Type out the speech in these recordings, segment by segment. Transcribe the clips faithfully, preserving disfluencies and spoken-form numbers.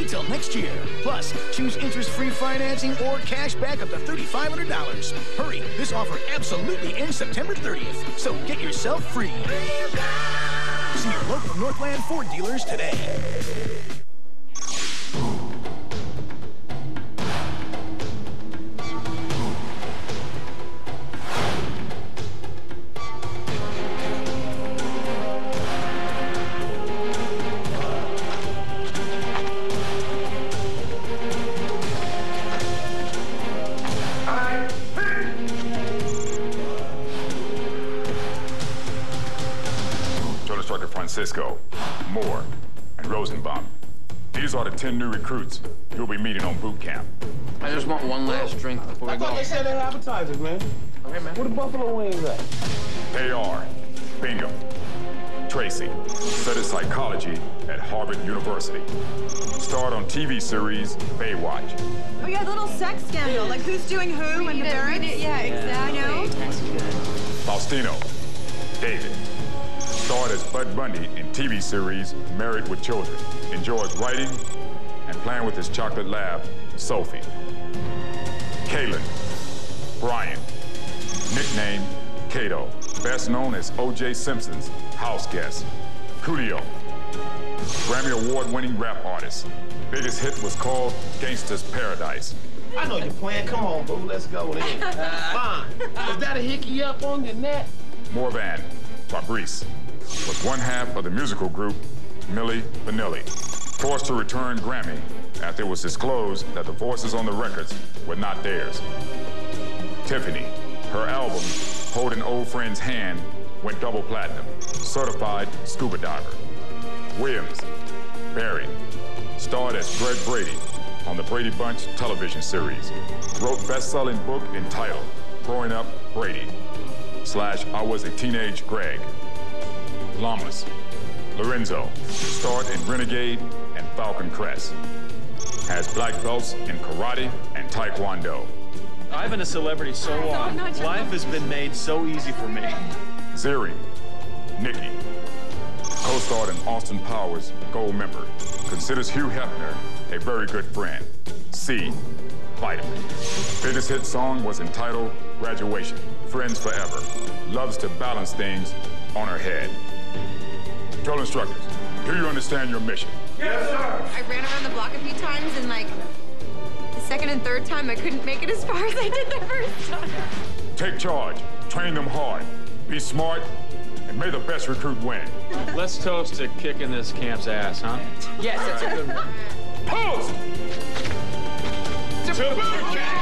till next year. Plus, choose interest-free financing or cash back up to three thousand five hundred dollars. Hurry, this offer absolutely ends September thirtieth, so get yourself free. See your local Northland Ford dealers today. Francisco, Moore, and Rosenbaum. These are the ten new recruits you'll be meeting on boot camp. I just want one last drink before we I go. thought they said they had appetizers, man. Okay, man. Where the buffalo wings at? They are Bingham, Tracy, studied psychology at Harvard University. Starred on T V series Baywatch. Oh, yeah, the little sex scandal. Like who's doing who and the parents? Yeah, exactly. You know? Faustino, David. Starred as Bud Bundy in T V series Married with Children. Enjoys writing and playing with his chocolate lab, Sophie. Kalen, Brian, nicknamed Kato, best known as O J Simpson's house guest. Julio, Grammy Award-winning rap artist. Biggest hit was called Gangsta's Paradise. I know you're playing. Come on, boo. Let's go then. Fine. Is that a hickey up on your neck? Morvan, Fabrice, was one half of the musical group Milli Vanilli, forced to return Grammy after it was disclosed that the voices on the records were not theirs. Tiffany, her album, Hold an Old Friend's Hand, went double platinum, certified scuba diver. Williams, Barry, starred as Fred Brady on the Brady Bunch television series, wrote best-selling book entitled Growing Up Brady, slash I Was a Teenage Greg. Lamas, Lorenzo, starred in Renegade and Falcon Crest. Has black belts in karate and taekwondo. I've been a celebrity so long, life has been made so easy for me. Ziri, Nikki, co-starred in Austin Powers, Gold Member. Considers Hugh Hefner a very good friend. C, Vitamin. Biggest hit song was entitled Graduation, Friends Forever. Loves to balance things on her head. Drill instructors, do you understand your mission? Yes, sir. I ran around the block a few times, and like the second and third time, I couldn't make it as far as I did the first time. Take charge, train them hard, be smart, and may the best recruit win. Let's toast to kicking this camp's ass, huh? Yes, that's a good one. Post! To boot camp!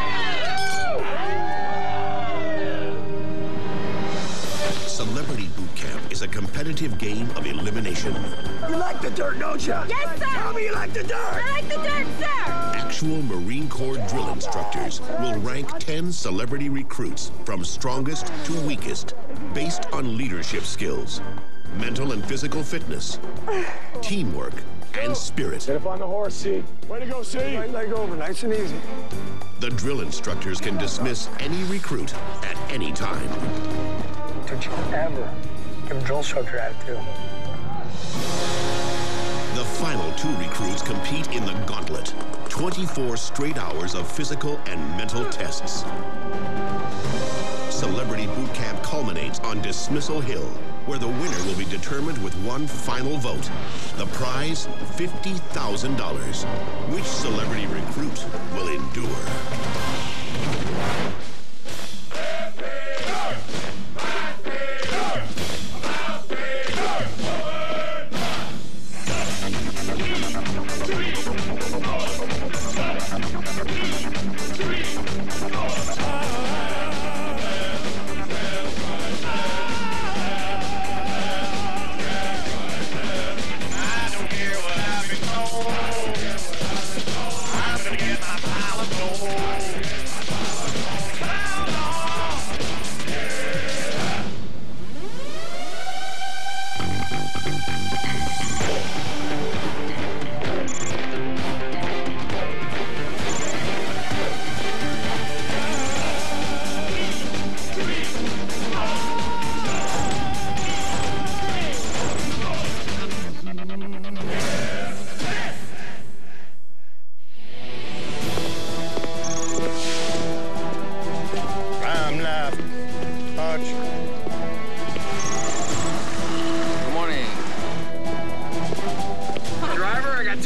Celebrity Boot Camp is a competitive game of elimination. You like the dirt, don't you? Yes, sir. Tell me you like the dirt. I like the dirt, sir. Actual Marine Corps drill instructors will rank ten celebrity recruits from strongest to weakest based on leadership skills, mental and physical fitness, teamwork, and spirit. Get up on the horse, C. Way to go, C. Right leg over, nice and easy. The drill instructors can dismiss any recruit at any time. Don't you ever give a drill instructor attitude. The final two recruits compete in the gauntlet. twenty-four straight hours of physical and mental tests. Celebrity Boot Camp culminates on Dismissal Hill, where the winner will be determined with one final vote. The prize, fifty thousand dollars. Which celebrity recruit will endure? I'm gonna get my pile of gold.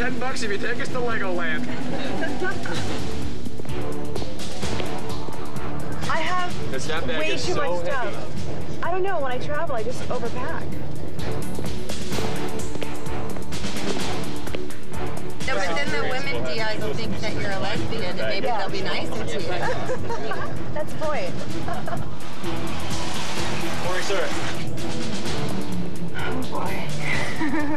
ten bucks if you take us to Legoland. I have Does that bag way is too so much heavy. stuff. I don't know. When I travel, I just overpack. No, but then the women D Is think that you're a lesbian, and maybe Yeah. they'll be nicer to you. That's the point. Morning, sir. Oh, boy.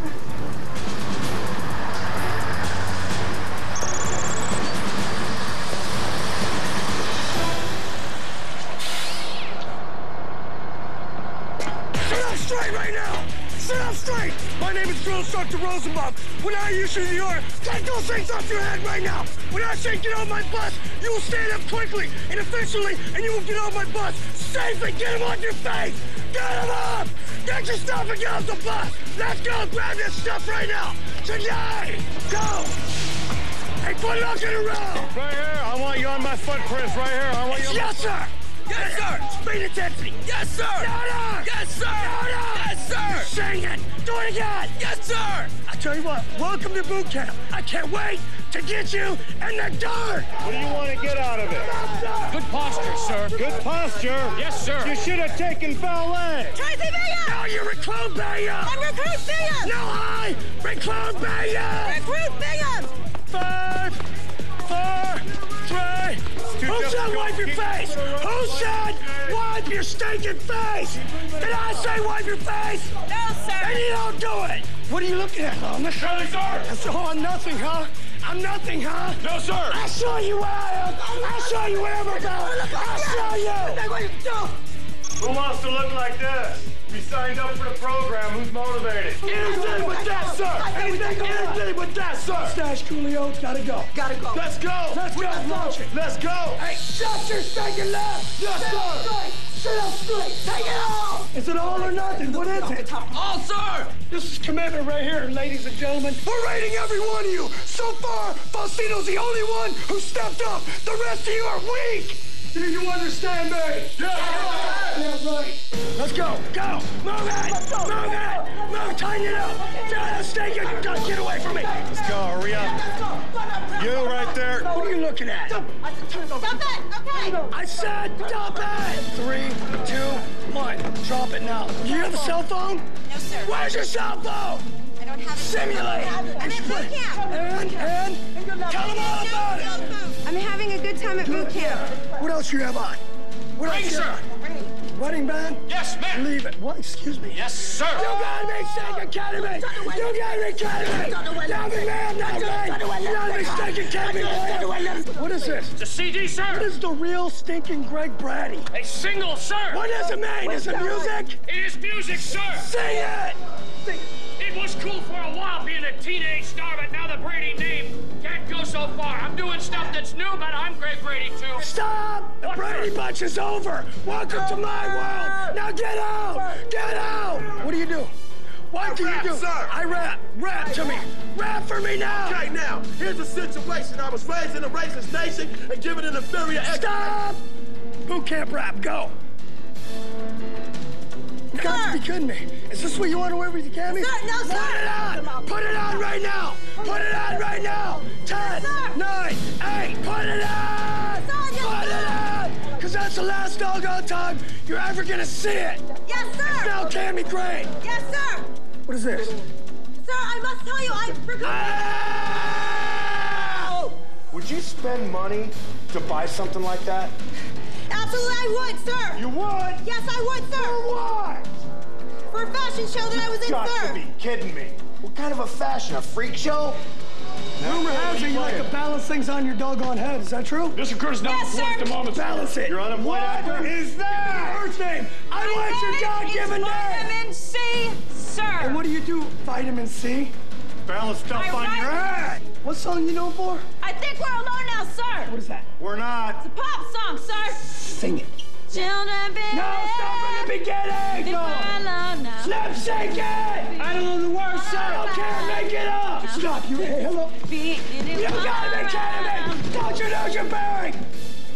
Sit up straight right now! Sit up straight! My name is Drill Instructor Rosenbaum. When I issue the order, take those things off your head right now! When I say get on my bus, you will stand up quickly and efficiently, and you will get on my bus safely! Get them on your face! Get them up! Get your stuff and get off the bus! Let's go! Grab this stuff right now! Today! Go! Hey, put it up in a row! Right here. I want you on my footprints. Right here. I want you on Yes, sir! Yes, sir! Speed intensity! Yes, sir! Louder! Yes, sir! Louder! Yes, sir! Sing it! Do it again! Yes, sir! I tell you what, welcome to boot camp. I can't wait to get you in the dirt! What do you want to get out of it? Good posture, sir. Good posture. Yes, sir. You should have taken ballet. Tracy Bingham! No, you recruit Bingham! I'm Recruit Bingham! No, I recruit Bingham! Recruit Bingham! Five, four, three. Who said wipe your face? Who said wipe your stinking face? Did I say wipe your face? No, sir. And you don't do it. What are you looking at, Thomas? Surely, sir. So I'm nothing, huh? I'm nothing, huh? No, sir. I'll show you what I am. I'll show you what I'm about. I'll show you. Who wants to look like this? We signed up for the program. Who's motivated? Anything but that, sir. Anything, anything but that, sir. Stash Coolio, gotta go. Gotta go. Let's go. Let's go. Launch it. Let's go. Hey, shut your stinking left. Yes, sir. Sit up straight. Take it off. Is it all or nothing? What is it? All, sir! This is commitment right here, ladies and gentlemen. We're rating every one of you. So far, Faustino's the only one who stepped up. The rest of you are weak. Do you understand me? Yeah. Yeah, right. Let's go. Go. Move it. Move it. Move. Tighten it up. Just take it. Don't get away from me. Let's go. Hurry up. You right there. What are you looking at? Stop it! Okay! I said stop it. Three, two, one. Drop it now. Do you have a cell phone? No, sir. Where's your cell phone? I don't have it. Simulate. I'm at boot camp. And, and, tell them all about it. I'm having a good time at boot camp. What else you have on? What Ring, else you sir. have on? Wedding band? Yes, ma'am. Leave it. What? Excuse me. Yes, sir. You gotta be stinking kidding me! You gotta be kidding me! Not me, man, not me! You gotta be stinking kidding me! What is this? It's a C D, What sir. is the real stinking Greg Brady? A single, sir. What does it mean? Is it music? It is music, sir. Sing it! Sing it. It was cool for a while being a teenage star, but now the Brady name can't go so far. I'm doing stuff that's new, but I'm Greg Brady, too. Stop! The Brady Bunch is over! Welcome to my world! Now get out! Get out! What do you do? What do you rap, do? sir. I rap. Rap to me. Rap for me now! Okay, now, here's the situation. I was raised in a racist nation and given an inferior... Stop! Boot camp rap, go! You got to be kidding me. Is this what you want to wear with the cami? Sir, no, sir. Put it on! Put it on right now! Put it on right now! Ten, nine, eight, put it on! Put it on! Because that's the last doggone time you're ever going to see it! Yes, sir! It's now Tammy Gray! Yes, sir! What is this? Sir, I must tell you, I forgot. Ah! Would you spend money to buy something like that? Absolutely, I would, sir! You would? Yes, I would, sir! For what? For a fashion show that I was in, Got sir! to be kidding me. What kind of a fashion? A freak show? Rumor has it you like to balance things on your doggone head. Is that true? Mister Curtis, now Yes, select sir. the moment. Balance it. You're on a What actor. is that? First name. I want your God-given name. Vitamin C, sir! And what do you do? Vitamin C? Balance stuff I on write- your head. What song you known for? I think we're alone now, sir! What is that? We're not. It's a pop song, sir! Sing it. Children be No, stop from the beginning. No. alone now. Slip sync it. I don't know the words, so I can't make it up. Stop. You. Hey, hello. Be You gotta be kidding me. Don't you know you're buried?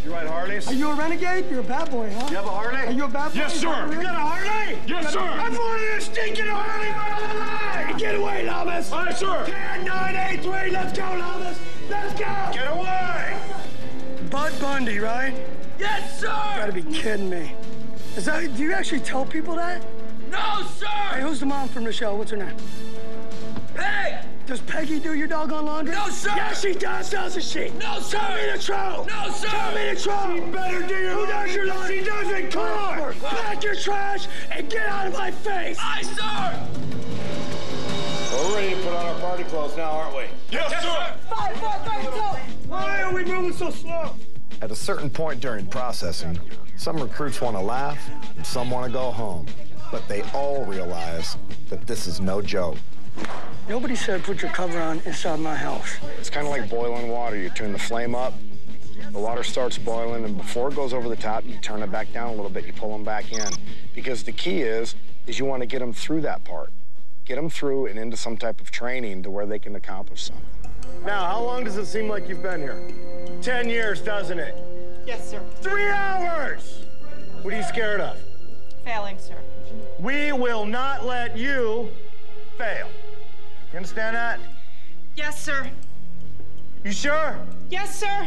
You ride Harleys? Are you a renegade? You're a bad boy, huh? You have a Harley? Are you a bad boy? Yes, sir. You got a Harley? Yes, sir. I've wanted a stinking Harley my life! Get away, Lamas! All right, sir. ten, nine, eight, three, let's go, Lamas! Let's go! Get away! Bud Bundy, right? Yes, sir! You gotta be kidding me. Is that, do you actually tell people that? No, sir! Hey, who's the mom from the show? What's her name? Peg! Does Peggy do your doggone laundry? No, sir! Yes, she does, doesn't she? No, sir! Tell me the truth! No, sir! Tell me the truth! She better do your Who does your laundry? She doesn't! Come on! Pack your trash and get out of my face! Aye, sir! We're ready to put on our party clothes now, aren't we? Yes, yes sir! Five, four, three, two! Why are we moving so slow? At a certain point during processing, some recruits want to laugh and some want to go home. But they all realize that this is no joke. Nobody said put your cover on inside my house. It's kind of like boiling water. You turn the flame up, the water starts boiling, and before it goes over the top, you turn it back down a little bit, you pull them back in. Because the key is, is you want to get them through that part. Get them through and into some type of training to where they can accomplish something. Now, how long does it seem like you've been here? Ten years, doesn't it? Yes, sir. Three hours! What are you scared of? Failing, sir. We will not let you fail. You understand that? Yes, sir. You sure? Yes, sir.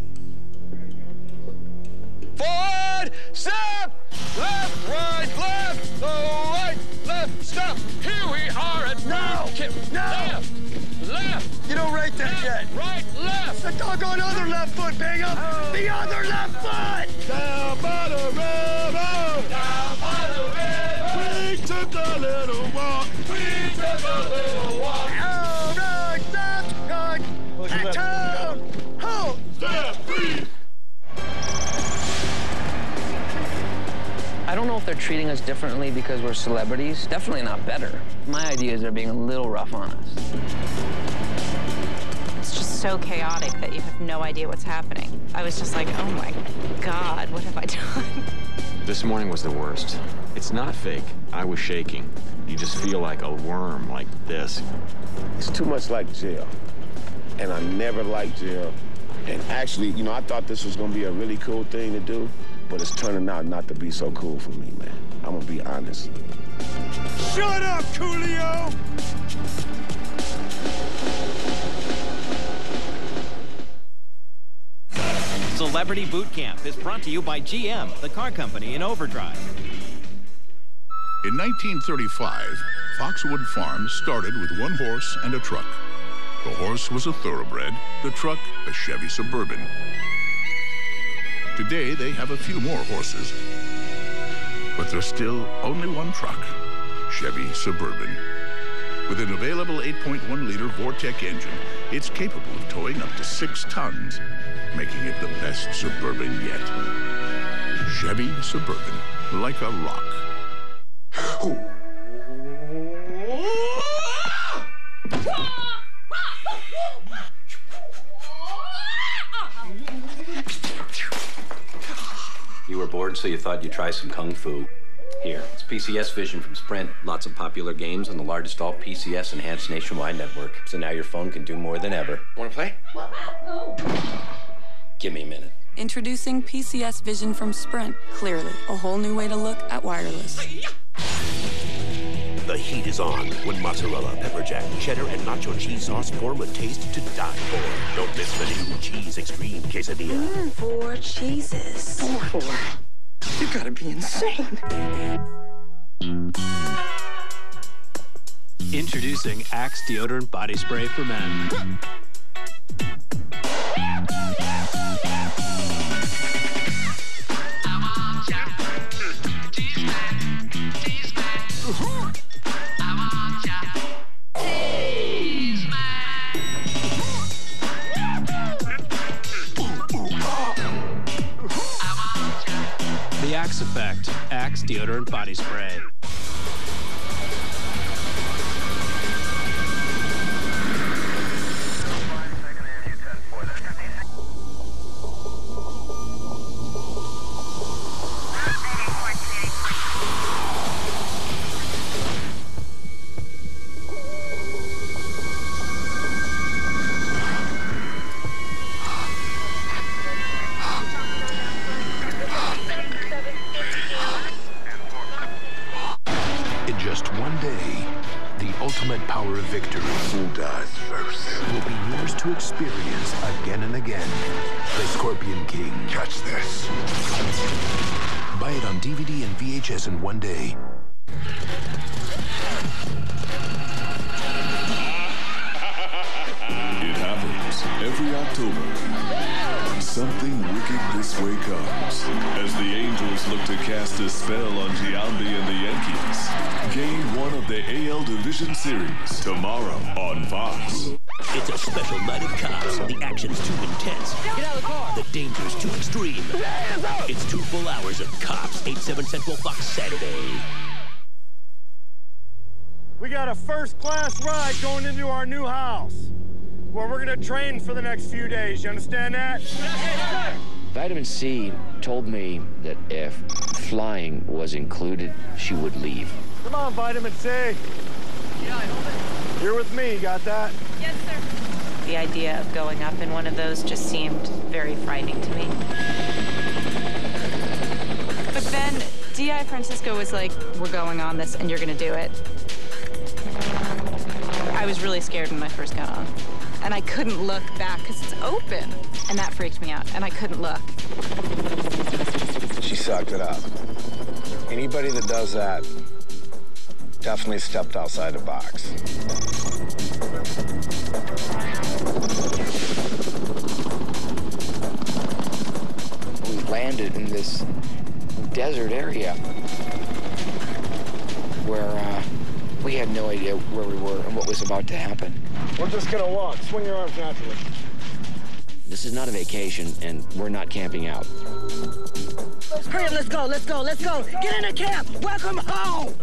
Forward, stop! Left, right, left, the right, left, stop! Here we are at No! No! Left, left! You don't rate that yet. Right, left! The doggone other left foot, Bingham! Oh. The other left foot! Down by the river! Down by the river! We took a little walk! We took a little walk! All right, left, right, and turn! Hold! Step three! I don't know if they're treating us differently because we're celebrities. Definitely not better. My idea is they're being a little rough on us. It's just so chaotic that you have no idea what's happening. I was just like, oh my God, what have I done? This morning was the worst. It's not fake. I was shaking. You just feel like a worm like this. It's too much like jail. And I never liked jail. And actually, you know, I thought this was gonna be a really cool thing to do, but it's turning out not to be so cool for me, man. I'm gonna be honest. Shut up, Coolio! Celebrity Boot Camp is brought to you by G M, the car company in overdrive. In nineteen thirty-five, Foxwood Farm started with one horse and a truck. The horse was a thoroughbred, the truck a Chevy Suburban. Today, they have a few more horses, but there's still only one truck, Chevy Suburban. With an available eight point one liter Vortec engine, it's capable of towing up to six tons, making it the best Suburban yet. Chevy Suburban, like a rock. You were bored, so you thought you'd try some kung fu. Here, it's P C S Vision from Sprint. Lots of popular games on the largest all P C S enhanced nationwide network. So now your phone can do more than ever. Want to play? Give me a minute. Introducing P C S Vision from Sprint. Clearly, a whole new way to look at wireless. The heat is on when mozzarella, pepper jack, cheddar, and nacho cheese sauce form a taste to die for. Don't miss the new Cheese Extreme Quesadilla. Mm, four cheeses. Four. Four. You gotta be insane. Introducing Axe Deodorant Body Spray for Men. The Axe Effect, Axe Deodorant Body Spray. to experience again and again. The Scorpion King. Catch this. Buy it on D V D and V H S in one day. It happens every October. Something wicked this way comes as the Angels look to cast a spell on Giambi and the Yankees. Game one of the A L Division Series tomorrow on Fox. It's a special night of cops. The action's too intense. Get out of the car. The danger's too extreme. It's two full hours of cops. eight, seven Central Fox Saturday. We got a first-class ride going into our new house, where we're gonna train for the next few days. You understand that? Vitamin C told me that if flying was included, she would leave. Come on, Vitamin C. You're with me, you got that? Yes, sir. The idea of going up in one of those just seemed very frightening to me. But then D I Francisco was like, we're going on this and you're gonna do it. I was really scared when I first got on. And I couldn't look back because it's open. And that freaked me out, and I couldn't look. She sucked it up. Anybody that does that definitely stepped outside the box. We landed in this desert area where uh, we had no idea where we were and what was about to happen. We're just gonna walk. Swing your arms naturally. This is not a vacation, and we're not camping out. Hurry up, let's go, let's go, let's go. Get in the camp. Welcome home.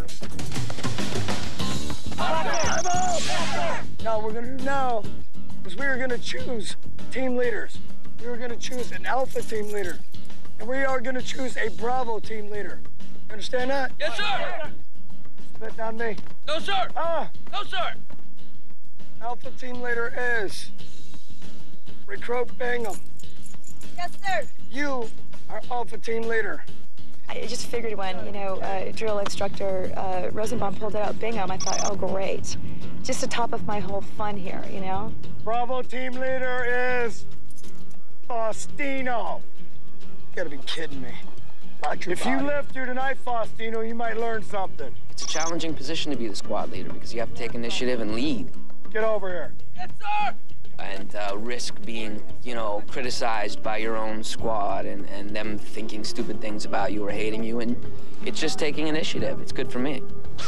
No, we're gonna no, because we were gonna choose team leaders. We were gonna choose an Alpha team leader, and we are gonna choose a Bravo team leader. You understand that? Yes, sir. Spit on me. No, sir. Ah. No, sir. Alpha team leader is Recruit Bingham. Yes, sir. You are Alpha team leader. I just figured when, you know, uh, drill instructor uh, Rosenbaum pulled out Bingham, I thought, oh, great. Just to top of my whole fun here, you know? Bravo team leader is Faustino. You gotta be kidding me. If you live through tonight, Faustino, you might learn something. It's a challenging position to be the squad leader because you have to take initiative and lead. Get over here. Yes, sir. And uh, risk being, you know, criticized by your own squad and, and them thinking stupid things about you or hating you. And it's just taking initiative. It's good for me.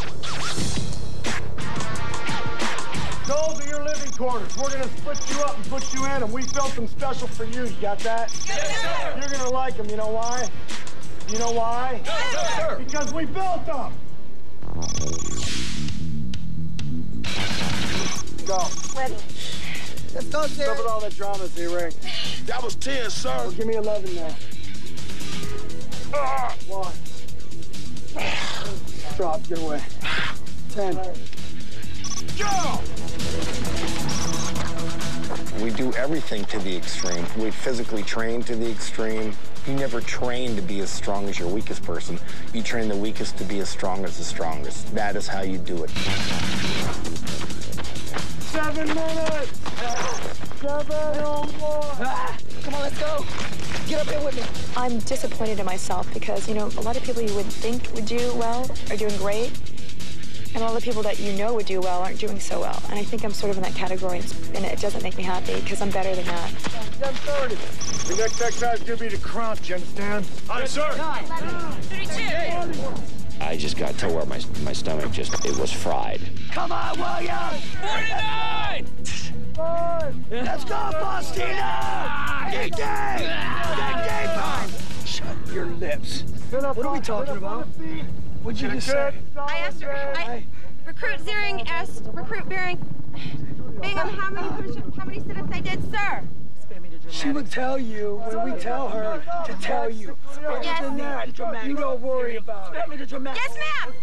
Those are your living quarters. We're gonna split you up and put you in them. We built them special for you. You got that? Yes, sir. You're gonna like them. You know why? You know why? Yes, sir. Because we built them. Go. Ready. Let's go, sir. Stop with all that drama, Z-Ring. That was ten, sir. Well, give me eleven now. Ah. One. Drop, get away. Ten. Go! We do everything to the extreme. We physically train to the extreme. You never train to be as strong as your weakest person. You train the weakest to be as strong as the strongest. That is how you do it. Seven minutes! Seven or more! Ah, come on, let's go. Get up here with me. I'm disappointed in myself because, you know, a lot of people you would think would do well are doing great. And all the people that you know would do well aren't doing so well. And I think I'm sort of in that category, and it doesn't make me happy because I'm better than that. ten thirty. The next exercise is going to be the crunch, you understand? Aye, sir. thirty-two. I just got to where my, my stomach just, it was fried. Come on, William! forty-nine! Let's go, Faustino! Get game! Get game time! Shut your lips. What are we talking about? What'd you just say? I asked her, I, Recruit Ziering asked Recruit Bering, Bingham, how many push-ups, how many sit-ups I did, sir? She would tell you when we tell her to tell you. Yes. That, you don't worry about it. Yes, ma'am.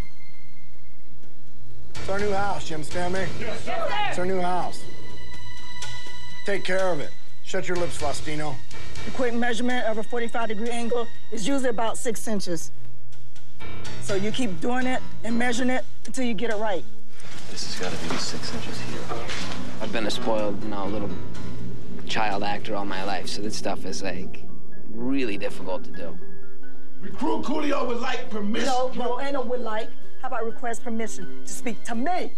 It's our new house, you understand me? Yes, sir. It's our new house. Take care of it. Shut your lips, Faustino. The quick measurement of a forty-five degree angle is usually about six inches. So you keep doing it and measuring it until you get it right. This has got to be six inches here. I've been a spoiled, you know, little child actor all my life, so this stuff is like really difficult to do. Recruit Coolio would like permission. No, no, ain't no would like. How about request permission to speak to me?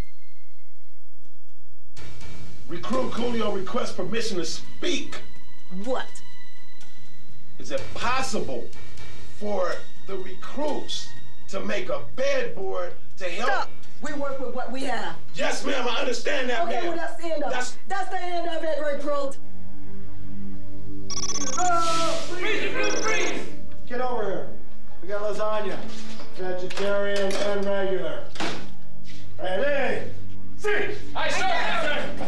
Recruit Coolio requests permission to speak. What? Is it possible for the recruits to make a bed board to help? Stop. We work with what we have. Yes, ma'am, I understand that, okay, ma'am. well, that's the end of that's... it. That's the end of it, recruit. Oh, freeze, recruit, freeze! Get over here. We got lasagna, vegetarian and regular. Ready? See! Aye, sir!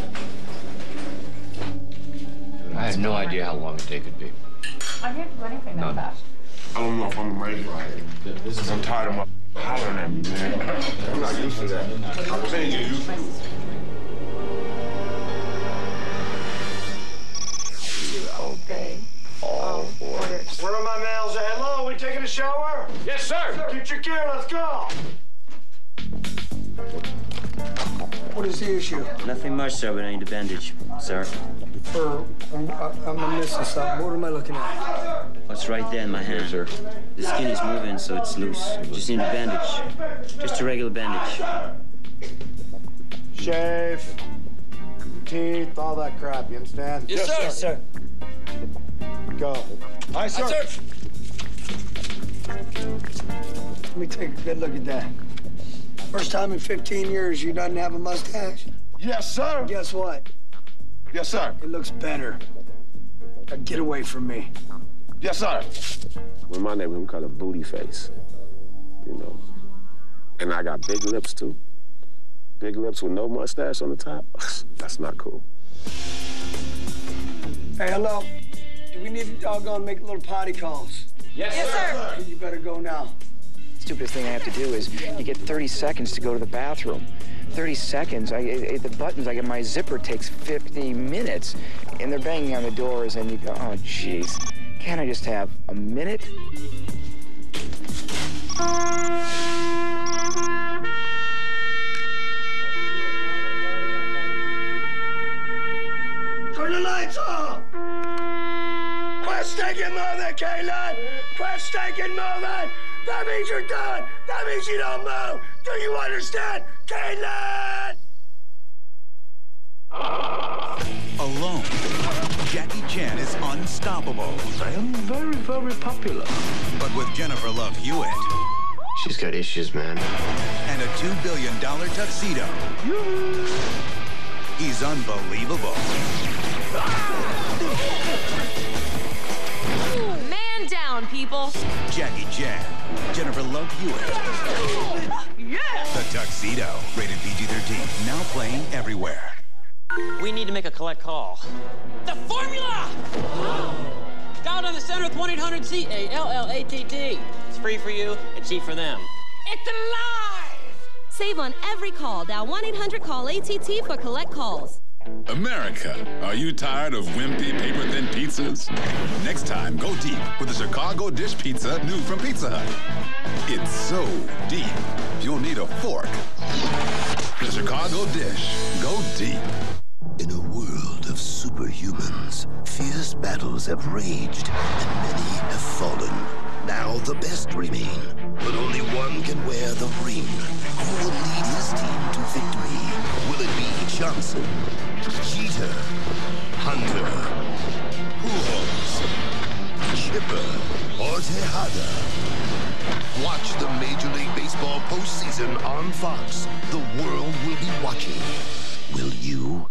I have no idea how long a day could be. I'm here to do anything that fast. I don't know if I'm ready for it. This is, I'm tired of my hollering at me, man. I'm not used to that. I'm saying you're used to it. Obey all orders. Where are my males at? Hello, we taking a shower? Yes, sir. Get your gear, let's go. What is the issue? Nothing much, sir, but I need a bandage, sir. Er, I'm, I'm missing something. What am I looking at? What's right there in my hand, sir? The skin is moving, so it's loose. Just need a bandage. Just a regular bandage. Shave, teeth, all that crap, you understand? Yes, sir. Yes, sir. Go. Aye, sir. Aye, sir. Let me take a good look at that. First time in fifteen years you doesn't have a mustache? Yes, sir. Guess what? Yes, sir. It looks better. Now get away from me. Yes, sir. In my neighborhood, we call it booty face. You know. And I got big lips, too. Big lips with no mustache on the top. That's not cool. Hey, hello. Do we need to doggone make little potty calls? Yes, Yes, sir. sir. You better go now. Stupidest thing I have to do is you get thirty seconds to go to the bathroom. thirty seconds, I, I, the buttons, I get my zipper takes fifty minutes, and they're banging on the doors, and you go, oh, jeez. Can't I just have a minute? Turn the lights off! Quit stinking moving, Caitlin! Quit stinking moving! That means you're done! That means you don't move! Do you understand, Caitlin? Alone, Jackie Chan is unstoppable. I am very, very popular. But with Jennifer Love Hewitt... She's got issues, man. And a two billion dollar tuxedo. He's unbelievable. Man down, people. Jackie Chan, Jennifer Love Hewitt. Yeah! The Tuxedo, rated P G thirteen, now playing everywhere. We need to make a collect call. The formula! Dial down the center with one eight hundred C A L L A T T. It's free for you and cheap for them. It's alive! Save on every call. Dial one eight hundred call A T T for collect calls. America, are you tired of wimpy, paper-thin pizzas? Next time, go deep with the Chicago Dish Pizza, new from Pizza Hut. It's so deep, you'll need a fork. The Chicago Dish, go deep. In a world of superhumans, fierce battles have raged and many have fallen. Now the best remain, but only one can wear the ring. Who will lead his team to victory? Will it be Johnson, Jeter, Hunter, Pujols, Chipper, or Tejada? Watch the Major League Baseball postseason on Fox. The world will be watching. Will you?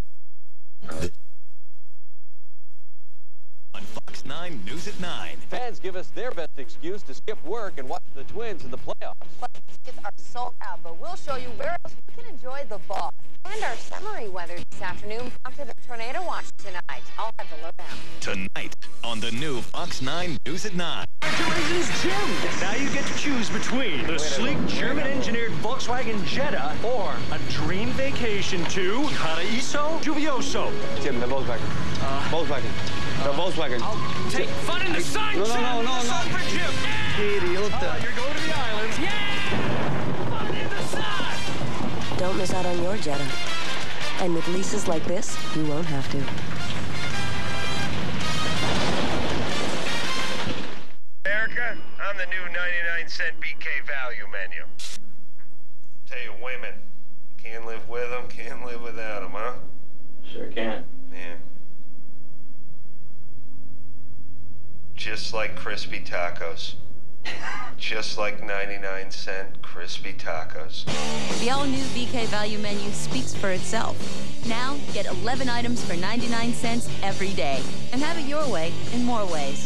On Fox nine News at nine. Fans give us their best excuse to skip work and watch the Twins in the playoffs. Tickets are sold out, but we'll show you where else you can enjoy the ball. And our summery weather this afternoon prompted a tornado watch tonight. I'll have the lowdown. Tonight on the new Fox nine News at nine. Congratulations, Jim! Now you get to choose between the sleek German-engineered Volkswagen Jetta or a dream vacation to Paraíso Lluvioso. Jim, the Volkswagen. Uh, Volkswagen. The Volkswagen. I'll take fun in the sun, No, no, no, no, Sun no. for Jim. Idiota. Uh, you're going to the islands. Yeah! Fun in the sun! Don't miss out on your Jetta. And with leases like this, you won't have to. new ninety-nine cent B K value menu. Tell you, women, can't live with them, can't live without them, huh? Sure can. Yeah. Just like crispy tacos. Just like ninety-nine cent crispy tacos. The all-new B K value menu speaks for itself. Now, get eleven items for ninety-nine cents every day. And have it your way in more ways.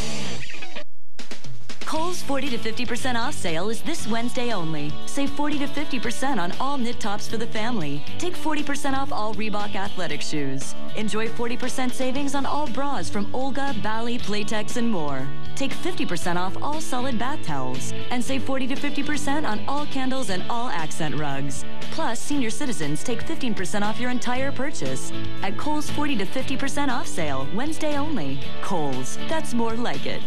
Kohl's forty to fifty percent off sale is this Wednesday only. Save forty to fifty percent on all knit tops for the family. Take forty percent off all Reebok athletic shoes. Enjoy forty percent savings on all bras from Olga, Bali, Playtex, and more. Take fifty percent off all solid bath towels. And save forty to fifty percent on all candles and all accent rugs. Plus, senior citizens take fifteen percent off your entire purchase. At Kohl's forty to fifty percent off sale, Wednesday only. Kohl's, that's more like it.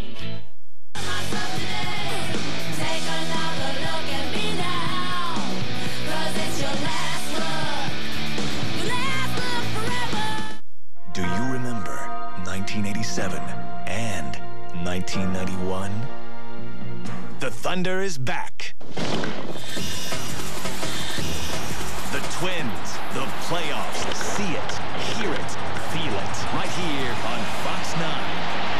Do you remember nineteen eighty-seven and nineteen ninety-one? The Thunder is back. The Twins, the playoffs. See it, hear it, feel it. Right here on Fox nine.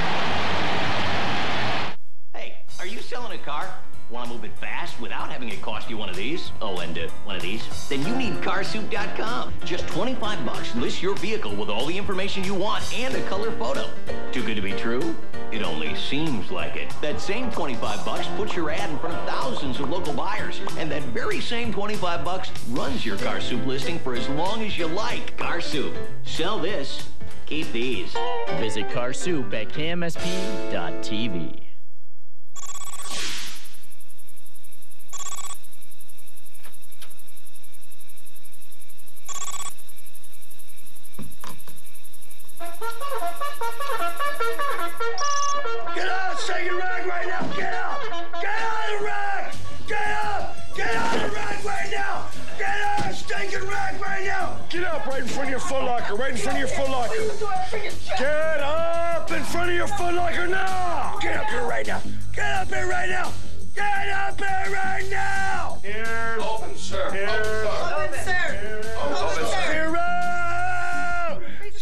Hey, are you selling a car? Want to move it fast without having it cost you one of these? Oh, and uh, one of these? Then you need car soup dot com. Just twenty-five bucks lists your vehicle with all the information you want and a color photo. Too good to be true? It only seems like it. That same twenty-five bucks puts your ad in front of thousands of local buyers. And that very same twenty-five bucks runs your car soup listing for as long as you like. Car Soup. Sell this. Keep these. Visit car soup at K M S P dot T V. Get out, second rag right now! Get out! Get out of the rag! Get up! Get out of the rag right now! Get out of stinking rag right now! Get up right in front of your Foot Locker, right in front of your Foot Locker. Get up in front of your Foot Locker now! Get up here right now! Get up here right now! Get up here right now! Here. Open, sir. Here. Open, sir. Open, sir. Zero!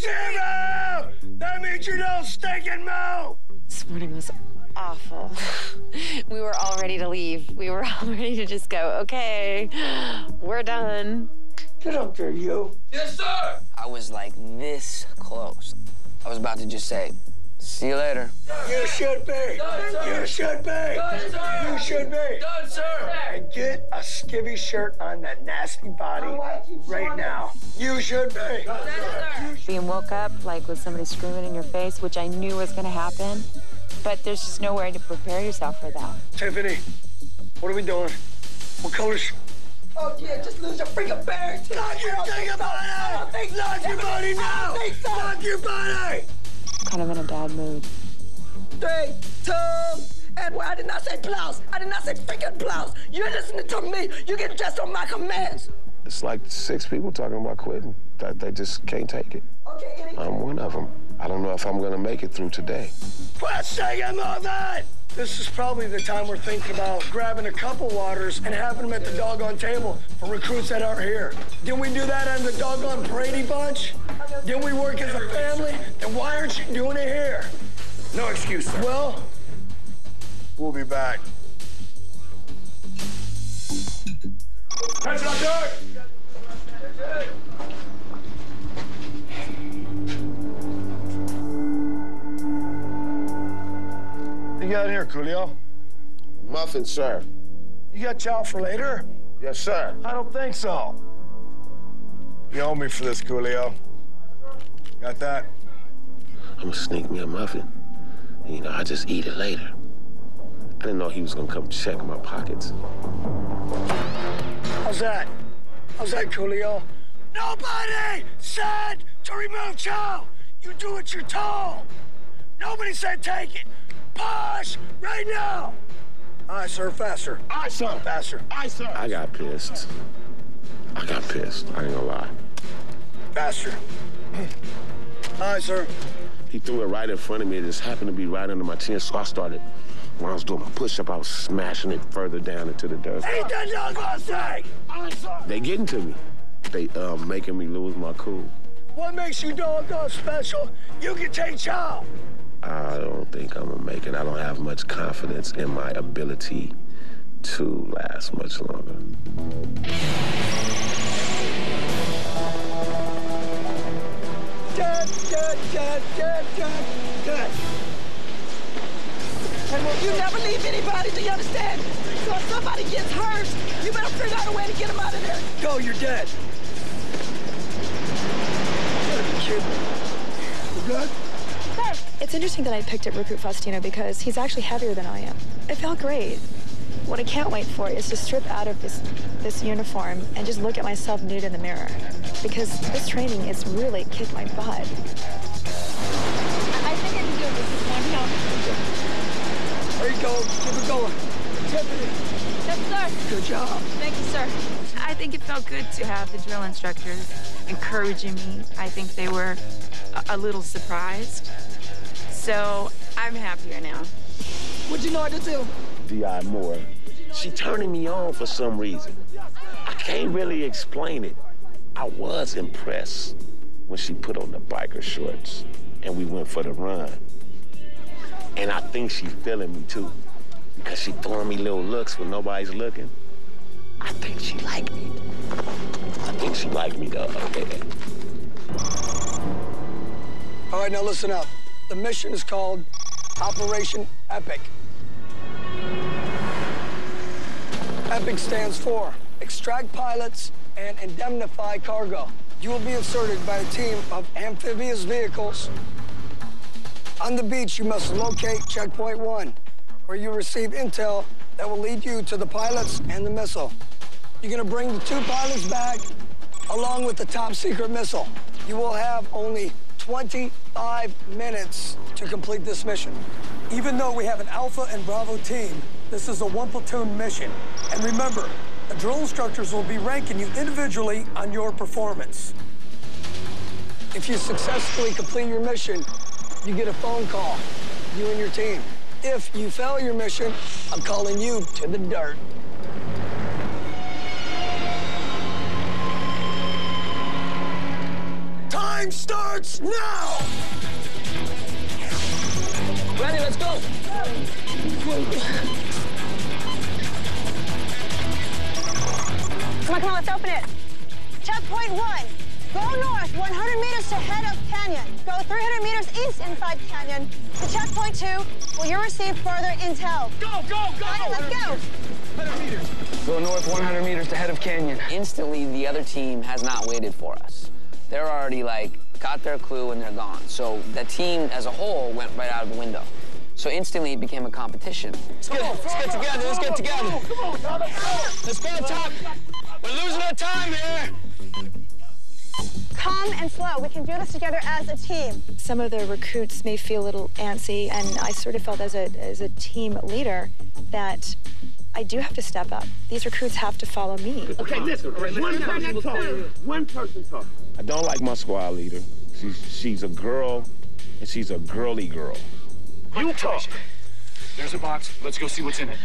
Zero! That means you don't stinking move! This morning was awful. We were all ready to leave. We were all ready to just go, okay, we're done. Get up there, you. Yes, sir! I was like this close. I was about to just say, see you later. You should be. Done, sir. You should be. Done, sir. You should be. Done, sir. And get a skivvy shirt on that nasty body right now. You should be. Done, sir. Being woke up, like with somebody screaming in your face, which I knew was gonna happen, but there's just no way to prepare yourself for that. Tiffany, what are we doing? What colors? Oh, yeah, just lose your freaking bearings. Lock your freaking body! Lock your body now! Lock your body! Kind of in a bad mood. Three, two, and well, I did not say blouse. I did not say freaking blouse. You're listening to me. You get dressed on my commands. It's like six people talking about quitting. That they just can't take it. Okay, Eddie. I'm one of them. I don't know if I'm gonna make it through today. Quit singing moving! This is probably the time we're thinking about grabbing a couple waters and having them at the doggone table for recruits that aren't here. Didn't we do that on the doggone Brady Bunch? Didn't we work as a family? Then why aren't you doing it here? No excuse, sir. Well, we'll be back. That's not good! You got in here, Coolio? Muffin, sir. You got chow for later? Yes, sir. I don't think so. You owe me for this, Coolio. Got that? I'm gonna sneak me a muffin. You know, I just eat it later. I didn't know he was gonna come check my pockets. How's that? How's that, Coolio? Nobody said to remove chow. You do what you're told. Nobody said take it. Push right now. Aye, sir, faster. Aye, sir. Faster. Aye, sir. I got pissed. I got pissed. I ain't gonna lie. Faster. Aye, sir. He threw it right in front of me. It just happened to be right under my chin, so I started When I was doing my push-up, I was smashing it further down into the dirt. Ain't that doggone thing! They getting to me. They uh, making me lose my cool. What makes you doggone special? You can take child. I don't think I'm gonna make it. I don't have much confidence in my ability to last much longer. Dead, dead, dead, dead, dead, dead. And well, you never leave anybody, do you understand? So if somebody gets hurt, you better figure out a way to get them out of there. Go, you're dead. Kid. You good? It's interesting that I picked up Recruit Faustino because he's actually heavier than I am. It felt great. What I can't wait for is to strip out of this this uniform and just look at myself nude in the mirror. Because this training is really kicked my butt. I think I can do this with one help. There you go. Keep it going. Tiffany. Yes, sir. Good job. Thank you, sir. I think it felt good to have the drill instructors encouraging me. I think they were a, a little surprised. So I'm happier now. What you know how to do? D I Moore, she turning me on for some reason. I can't really explain it. I was impressed when she put on the biker shorts and we went for the run. And I think she's feeling me too, because she throwing me little looks when nobody's looking. I think she like me. I think she like me though. Okay. All right, now listen up. The mission is called Operation Epic. EPIC stands for Extract Pilots and Indemnify Cargo. You will be inserted by a team of amphibious vehicles. On the beach, you must locate Checkpoint One, where you receive intel that will lead you to the pilots and the missile. You're gonna bring the two pilots back along with the top secret missile. You will have only twenty-five minutes to complete this mission. Even though we have an Alpha and Bravo team, this is a one platoon mission. And remember, the drill instructors will be ranking you individually on your performance. If you successfully complete your mission, you get a phone call, you and your team. If you fail your mission, I'm calling you to the dirt. Time starts now! Ready, let's go! Come on, come on, let's open it. Checkpoint one. Go north one hundred meters to head of canyon. Go three hundred meters east inside canyon to checkpoint two, where you'll receive further intel. Go, go, go! All right, let's go. one hundred meters. Go north one hundred meters to head of canyon. Instantly, the other team has not waited for us. They're already, like, got their clue and they're gone. So the team as a whole went right out of the window. So instantly it became a competition. Let's get, let's get together, let's get together. Let's go, Top. We're losing our time here. Calm and slow. We can do this together as a team. Some of the recruits may feel a little antsy, and I sort of felt as a, as a team leader that I do have to step up. These recruits have to follow me. Okay, listen, one person talk. One person talk. I don't like my squad leader. She's, she's a girl, and she's a girly girl. You talk. There's a box. Let's go see what's in it.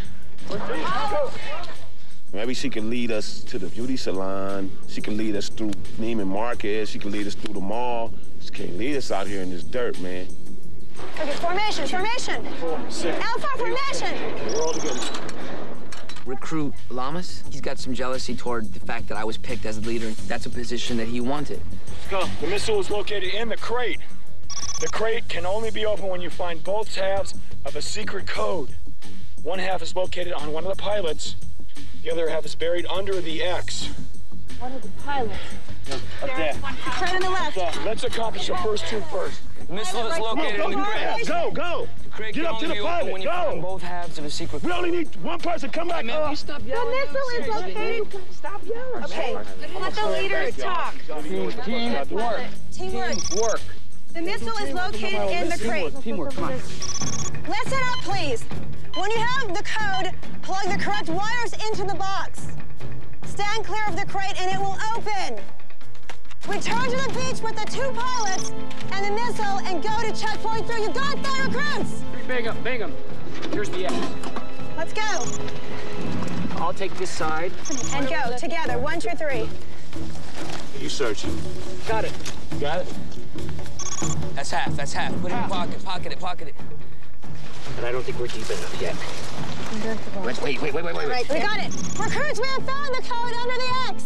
Maybe she can lead us to the beauty salon. She can lead us through Neiman Marcus. She can lead us through the mall. She can't lead us out here in this dirt, man. Okay, formation, formation. Alpha formation. We're all together. Recruit Lamas, he's got some jealousy toward the fact that I was picked as the leader. That's a position that he wanted. Let's go. The missile is located in the crate. The crate can only be opened when you find both halves of a secret code. One half is located on one of the pilots. The other half is buried under the X. One of the pilots. Yeah, up there. Crate on the left. Let's accomplish the first two first. The missile is located in the crate. Go, go. The crate Get can up to only the be opened pilot. when you find Go. both halves of a secret We code. only need one person. Come back Man, up. you stop The yelling. missile is located. Stop yelling. Okay, let the leaders talk. Teamwork. Teamwork. Work. The missile is located in the crate. Teamwork, come on. Listen up, please. When you have the code, plug the correct wires into the box. Stand clear of the crate and it will open. Return to the beach with the two pilots and the missile and go to checkpoint three. You got that, recruits? Bang him, bang him. Here's the X. Let's go. I'll take this side. And go, together. One, two, three. You search it. Got it. Got it? That's half, that's half. Put it in your pocket, pocket it, pocket it. But I don't think we're deep enough yet. Wait, wait, wait, wait, wait, wait. Right, we got it. Recruits, we have found the code under the X.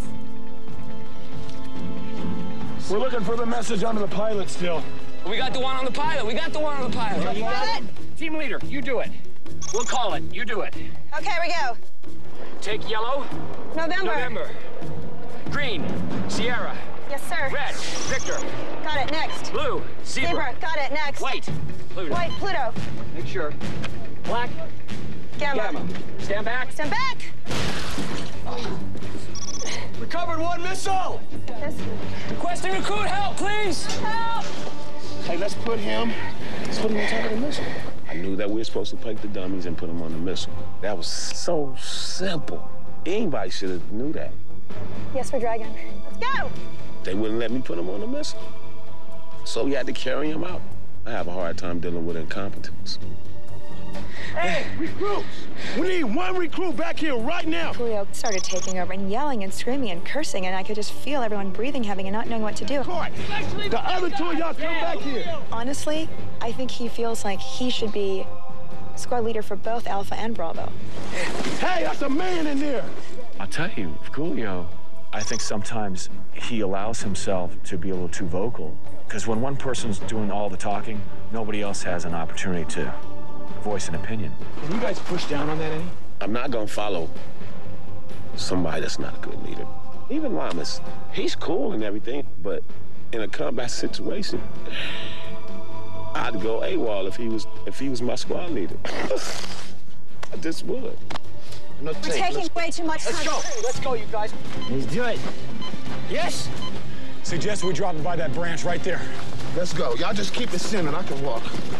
We're looking for the message under the pilot still. We got the one on the pilot. We got the one on the pilot. You got it? Team leader, you do it. We'll call it. You do it. Okay, we go. Take yellow. November. November. Green. Sierra. Yes, sir. Red. Victor. Got it. Next. Blue. Zebra. Zebra. Got it. Next. White. Pluto. White. Pluto. Make sure. Black. Gamma. Gamma. Stand back. Stand back. Oh. Recovered one missile. Yes. Requesting recruit help, please. Help. Hey, let's put him, let's put him on top of the missile. I knew that we were supposed to pick the dummies and put them on the missile. That was so simple. Anybody should have knew that. Yes, we're Dragon. Let's go. They wouldn't let me put them on the missile. So we had to carry him out. I have a hard time dealing with incompetence. Hey, recruits! We need one recruit back here right now. Julio started taking over and yelling and screaming and cursing, and I could just feel everyone breathing heavy and not knowing what to do. The other two of y'all come back here. Honestly, I think he feels like he should be squad leader for both Alpha and Bravo. Hey, that's a man in there. I'll tell you, Julio, I think sometimes he allows himself to be a little too vocal. Because when one person's doing all the talking, nobody else has an opportunity to voice an opinion. Can you guys push down on that any? I'm not gonna follow somebody that's not a good leader. Even Lamas, he's cool and everything, but in a combat situation, I'd go AWOL if he was if he was my squad leader. I just would. No We're taking let's, way too much time. Let's go. Let's go, you guys. Let's do it. Yes. Suggest we drop it by that branch right there. Let's go. Y'all just keep it centered. I can walk.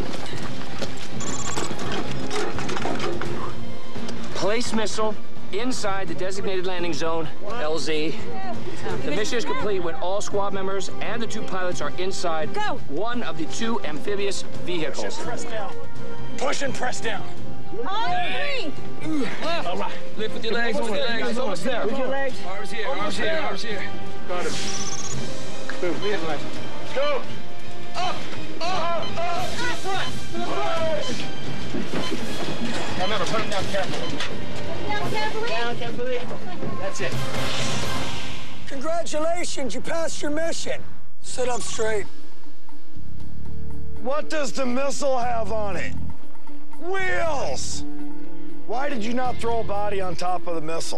Place missile inside the designated landing zone, L Z. The mission is complete when all squad members and the two pilots are inside Go. one of the two amphibious vehicles. Push and press down. Push and press down. All three. Uh, all right. Lift with your legs, with your legs. Almost there. With your legs. Arms here, arms here, arms here. Got him. Move. Go. Up, up, up. To the front. To the front. Now remember, put him down carefully. Down carefully. Down carefully. That's it. Congratulations, you passed your mission. Sit up straight. What does the missile have on it? Wheels! Why did you not throw a body on top of the missile?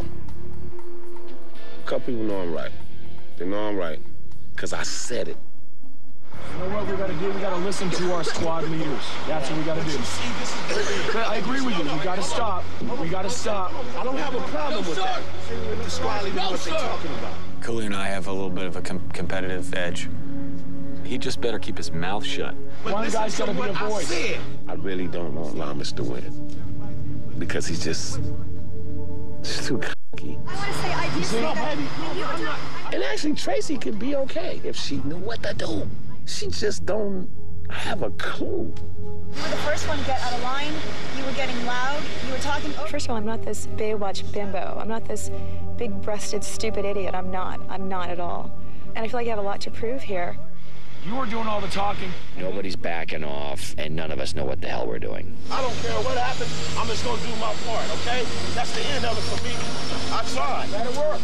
A couple people know I'm right. They know I'm right, because I said it. You know what we gotta do? We gotta listen to our squad leaders. That's what we gotta do. I agree with you. We gotta stop. We gotta stop. I don't have a problem with that. The squad leaders know what they're talking about. Cooley and I have a little bit of a com competitive edge. He just better keep his mouth shut. But one guy's gotta be a voice. I, I really don't want Lamas to win. Because he's just, just too cocky. I want to say I do see that. And actually, Tracy could be okay if she knew what to do. She just don't have a clue. You were the first one to get out of line. You were getting loud. You were talking over. First of all, I'm not this Baywatch bimbo. I'm not this big-breasted, stupid idiot. I'm not. I'm not at all. And I feel like I have a lot to prove here. You were doing all the talking. Nobody's backing off, and none of us know what the hell we're doing. I don't care what happens. I'm just gonna do my part, okay? That's the end of it for me. I tried. That'll work.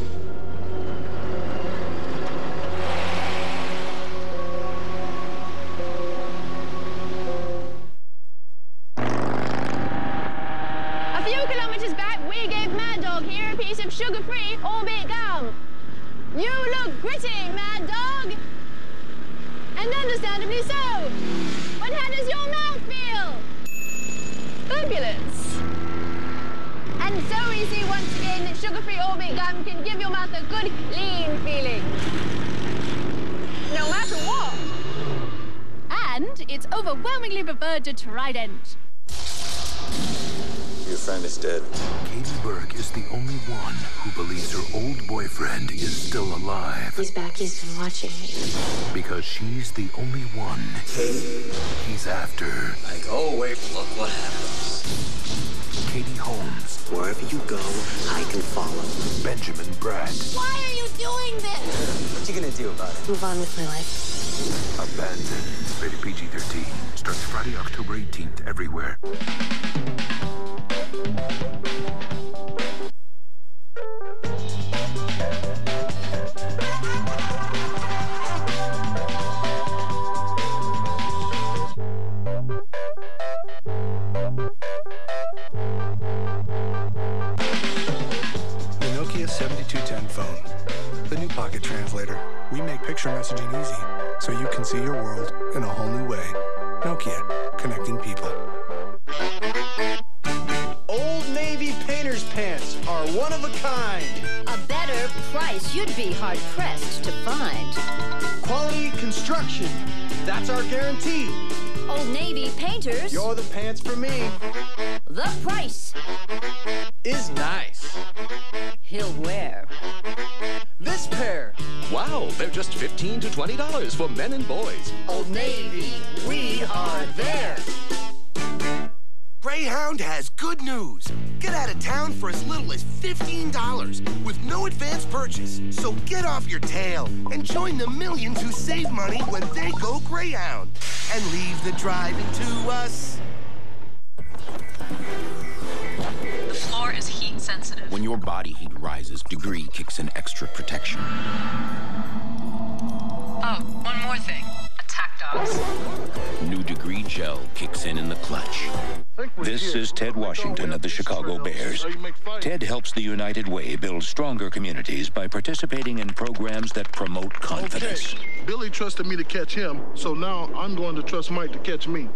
A few kilometers back, we gave Mad Dog here a piece of sugar-free Orbit gum. You look gritty, Mad Dog. And understandably so. But how does your mouth feel? Fabulous. And so we see once again that sugar-free Orbit gum can give your mouth a good, lean feeling. No matter what. And it's overwhelmingly preferred to Trident. Your friend is dead. Katie Burke is the only one who believes her old boyfriend is still alive. He's back. He's been watching me. Because she's the only one he's after. I go away, look what happens. Wherever you go, I can follow. Benjamin Bratt. Why are you doing this? What you gonna do about it? Move on with my life. Abandoned. Rated P G thirteen. Starts Friday, October eighteenth, everywhere. seventy-two ten phone. The new Pocket Translator. We make picture messaging easy, so you can see your world in a whole new way. Nokia, connecting people. Old Navy painter's pants are one of a kind. A better price you'd be hard-pressed to find. Quality construction. That's our guarantee. Old Navy painters. You're the pants for me. The price is nice. He'll wear this pair. Wow, they're just fifteen to twenty dollars for men and boys. Old Navy, we are there. Greyhound has good news. Get out of town for as little as fifteen dollars with no advance purchase. So get off your tail and join the millions who save money when they go Greyhound. And leave the driving to us. The floor is heat sensitive. When your body heat rises, Degree kicks in extra protection. Oh, one more thing. Attack dogs. New Degree gel kicks in in the clutch. This is Ted Washington of the Chicago Bears. Ted helps the United Way build stronger communities by participating in programs that promote confidence. Okay. Billy trusted me to catch him, so now I'm going to trust Mike to catch me.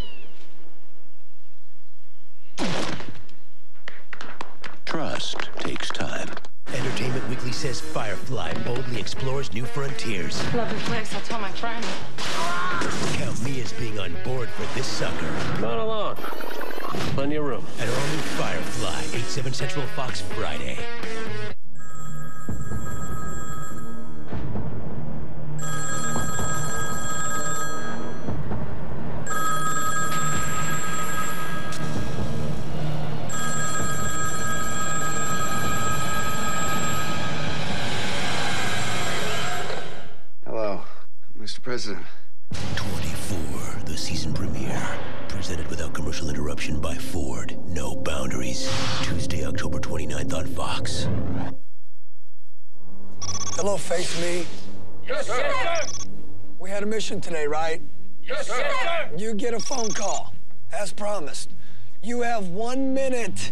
Trust takes time. Entertainment Weekly says Firefly boldly explores new frontiers. Love your flex, I'll tell my friend. Count me as being on board for this sucker. Not alone. Plenty of room. An all-new Firefly, eight, seven Central Fox Friday. Hello, Mister President. twenty-four, the season premiere. Presented without commercial interruption by Ford. No boundaries. Tuesday, October twenty-ninth on Fox. Hello, Face Me. Yes, sir. Yes, sir. We had a mission today, right? Yes, sir. Yes, sir. You get a phone call, as promised. You have one minute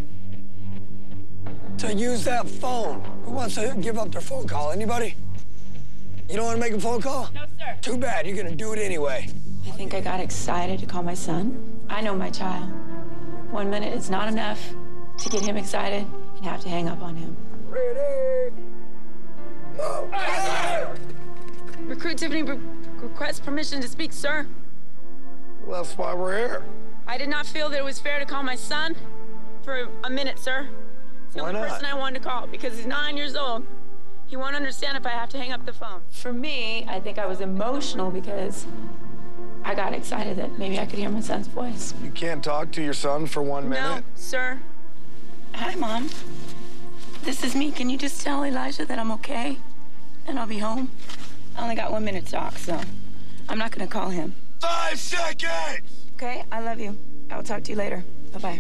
to use that phone. Who wants to give up their phone call? Anybody? You don't want to make a phone call? No, sir. Too bad. You're going to do it anyway. I think I got excited to call my son. I know my child. One minute is not enough to get him excited and have to hang up on him. Ready? Go. Recruit Tiffany re requests permission to speak, sir. Well, that's why we're here. I did not feel that it was fair to call my son for a minute, sir. It's the Why only not? person I wanted to call because he's nine years old. He won't understand if I have to hang up the phone. For me, I think I was emotional because I got excited that maybe I could hear my son's voice. You can't talk to your son for one minute? No, sir. Hi, Mom. This is me. Can you just tell Elijah that I'm okay and I'll be home? I only got one minute to talk, so I'm not going to call him. Five seconds! Okay, I love you. I'll talk to you later. Bye-bye.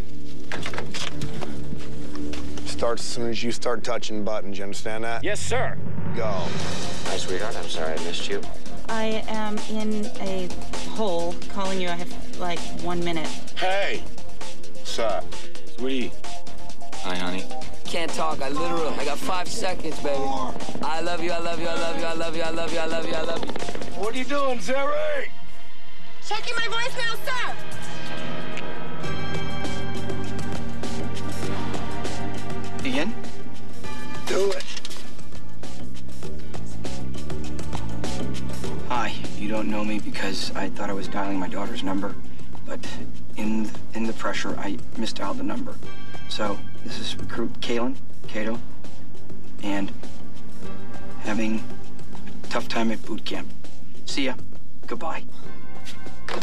Starts as soon as you start touching buttons. You understand that? Yes, sir. Go. Hi, sweetheart. I'm sorry I missed you. I am in a hole calling you. I have like one minute. Hey. What's up? Sweetie. Hi, honey. Can't talk. I literally, I got five seconds, baby. I love you, I love you, I love you, I love you, I love you, I love you, I love you. What are you doing, Zeri? Checking my voicemail, sir. Ian? Do it. Hi, you don't know me because I thought I was dialing my daughter's number, but in in the pressure, I misdialed the number. So this is recruit Kaylin, Cato, and having a tough time at boot camp. See ya. Goodbye.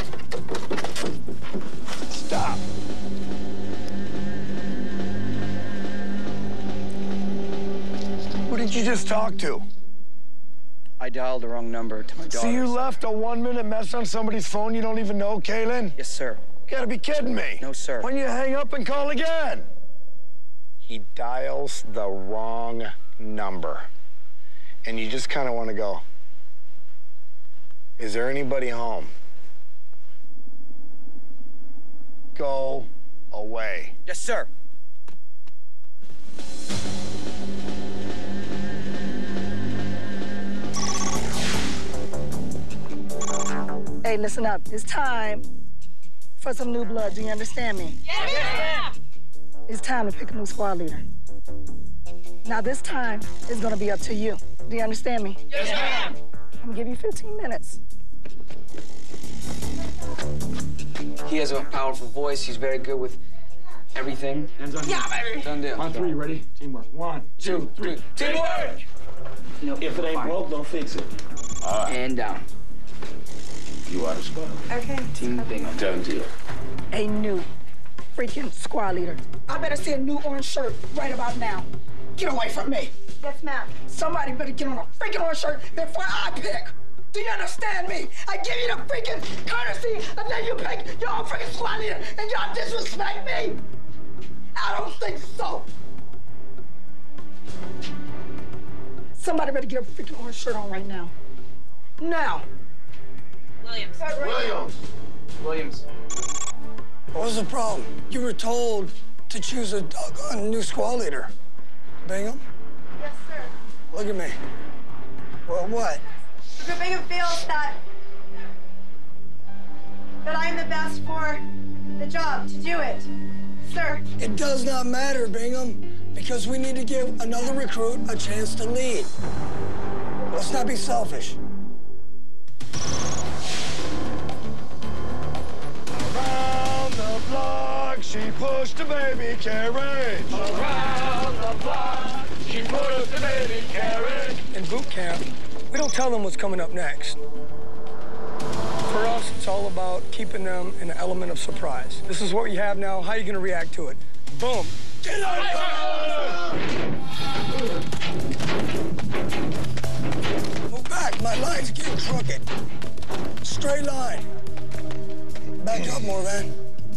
Stop. just talk to? I dialed the wrong number to my daughter. So you left a one-minute message on somebody's phone you don't even know, Kaylin? Yes, sir. You gotta be kidding me. No, sir. When you hang up and call again? He dials the wrong number. And you just kind of want to go, is there anybody home? Go away. Yes, sir. Hey, listen up. It's time for some new blood. Do you understand me? Yes, ma'am. It's time to pick a new squad leader. Now, this time is going to be up to you. Do you understand me? Yes, ma'am. I'm going to give you fifteen minutes. He has a powerful voice. He's very good with everything. Hands on Yeah, baby. Done deal. On three, ready? Teamwork. One, two, three. Teamwork! No, if it ain't broke, don't fix it. All right. And down. You are the squad. Okay. Team bingo. Done deal. A new freaking squad leader. I better see a new orange shirt right about now. Get away from me. Yes, ma'am. Somebody better get on a freaking orange shirt before I pick. Do you understand me? I give you the freaking courtesy, and then you pick your own freaking squad leader, and y'all disrespect me? I don't think so. Somebody better get a freaking orange shirt on right now. Now. Williams. Williams. Williams. What was the problem? You were told to choose a doggone new squad leader. Bingham? Yes, sir. Look at me. Well, what? Because Bingham feels that that I am the best for the job to do it, sir. It does not matter, Bingham, because we need to give another recruit a chance to lead. Let's not be selfish. Around the block, she pushed a baby carriage. Around the block, she pushed a baby carriage. In boot camp, we don't tell them what's coming up next. For us, it's all about keeping them in an element of surprise. This is what you have now. How are you going to react to it? Boom. Get out! Move back. My line's getting crooked. Straight line. Back up more, man.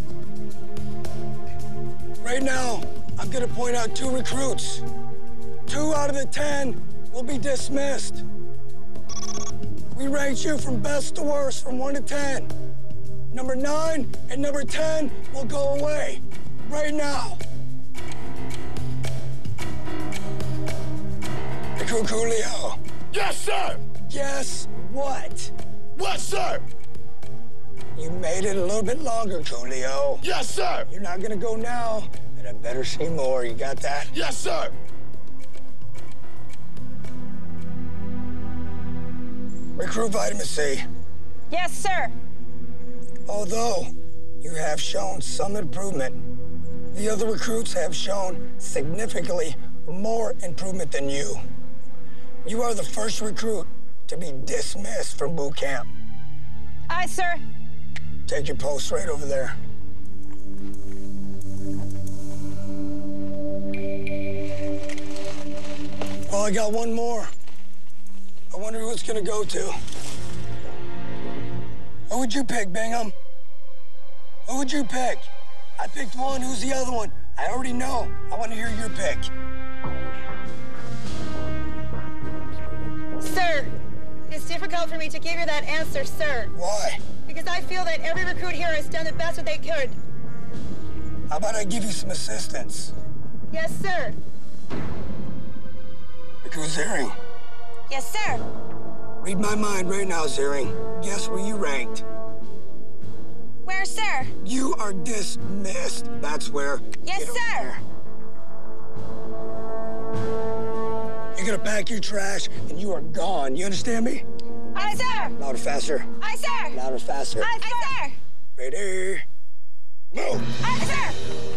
Right now, I'm going to point out two recruits. Two out of the ten will be dismissed. We ranked you from best to worst, from one to ten. Number nine and number ten will go away right now. Recruit Coolio. Yes, sir. Guess what? What, sir? You made it a little bit longer, Coolio. Yes, sir. You're not gonna go now, but I better see more. You got that? Yes, sir. Recruit Vitamin C. Yes, sir. Although you have shown some improvement, the other recruits have shown significantly more improvement than you. You are the first recruit to be dismissed from boot camp. Aye, sir. Take your post right over there. Well, I got one more. I wonder who it's gonna go to. Who would you pick, Bingham? Who would you pick? I picked one. Who's the other one? I already know. I want to hear your pick. Sir, it's difficult for me to give you that answer, sir. Why? Because I feel that every recruit here has done the best that they could. How about I give you some assistance? Yes, sir. Recruit Zering. Yes, sir. Read my mind right now, Zering. Guess where you ranked? Where, sir? You are dismissed. That's where. Yes, sir. You're gonna pack your trash and you are gone. You understand me? Aye, sir. Louder, faster. Aye, sir. Louder, faster. Aye, sir. Ready? Move. Aye, sir.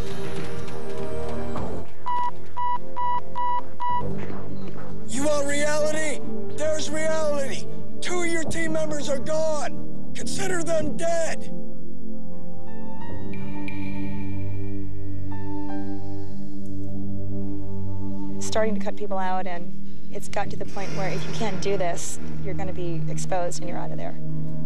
You want reality? There's reality. Two of your team members are gone. Consider them dead. Starting to cut people out, and it's gotten to the point where if you can't do this, you're going to be exposed and you're out of there.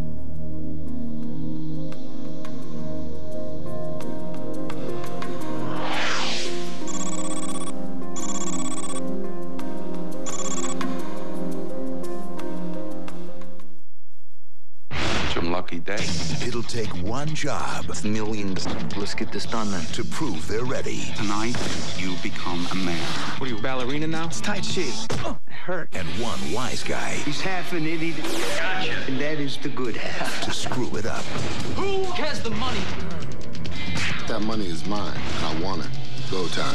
Lucky day. It'll take one job. It's millions. Let's get this done then. To prove they're ready. Tonight, you become a man. What are you, ballerina now? It's tight shit. Oh, it hurt. And one wise guy. He's half an idiot. Gotcha. And that is the good half. To screw it up. Who has the money? That money is mine, and I want it. Go time.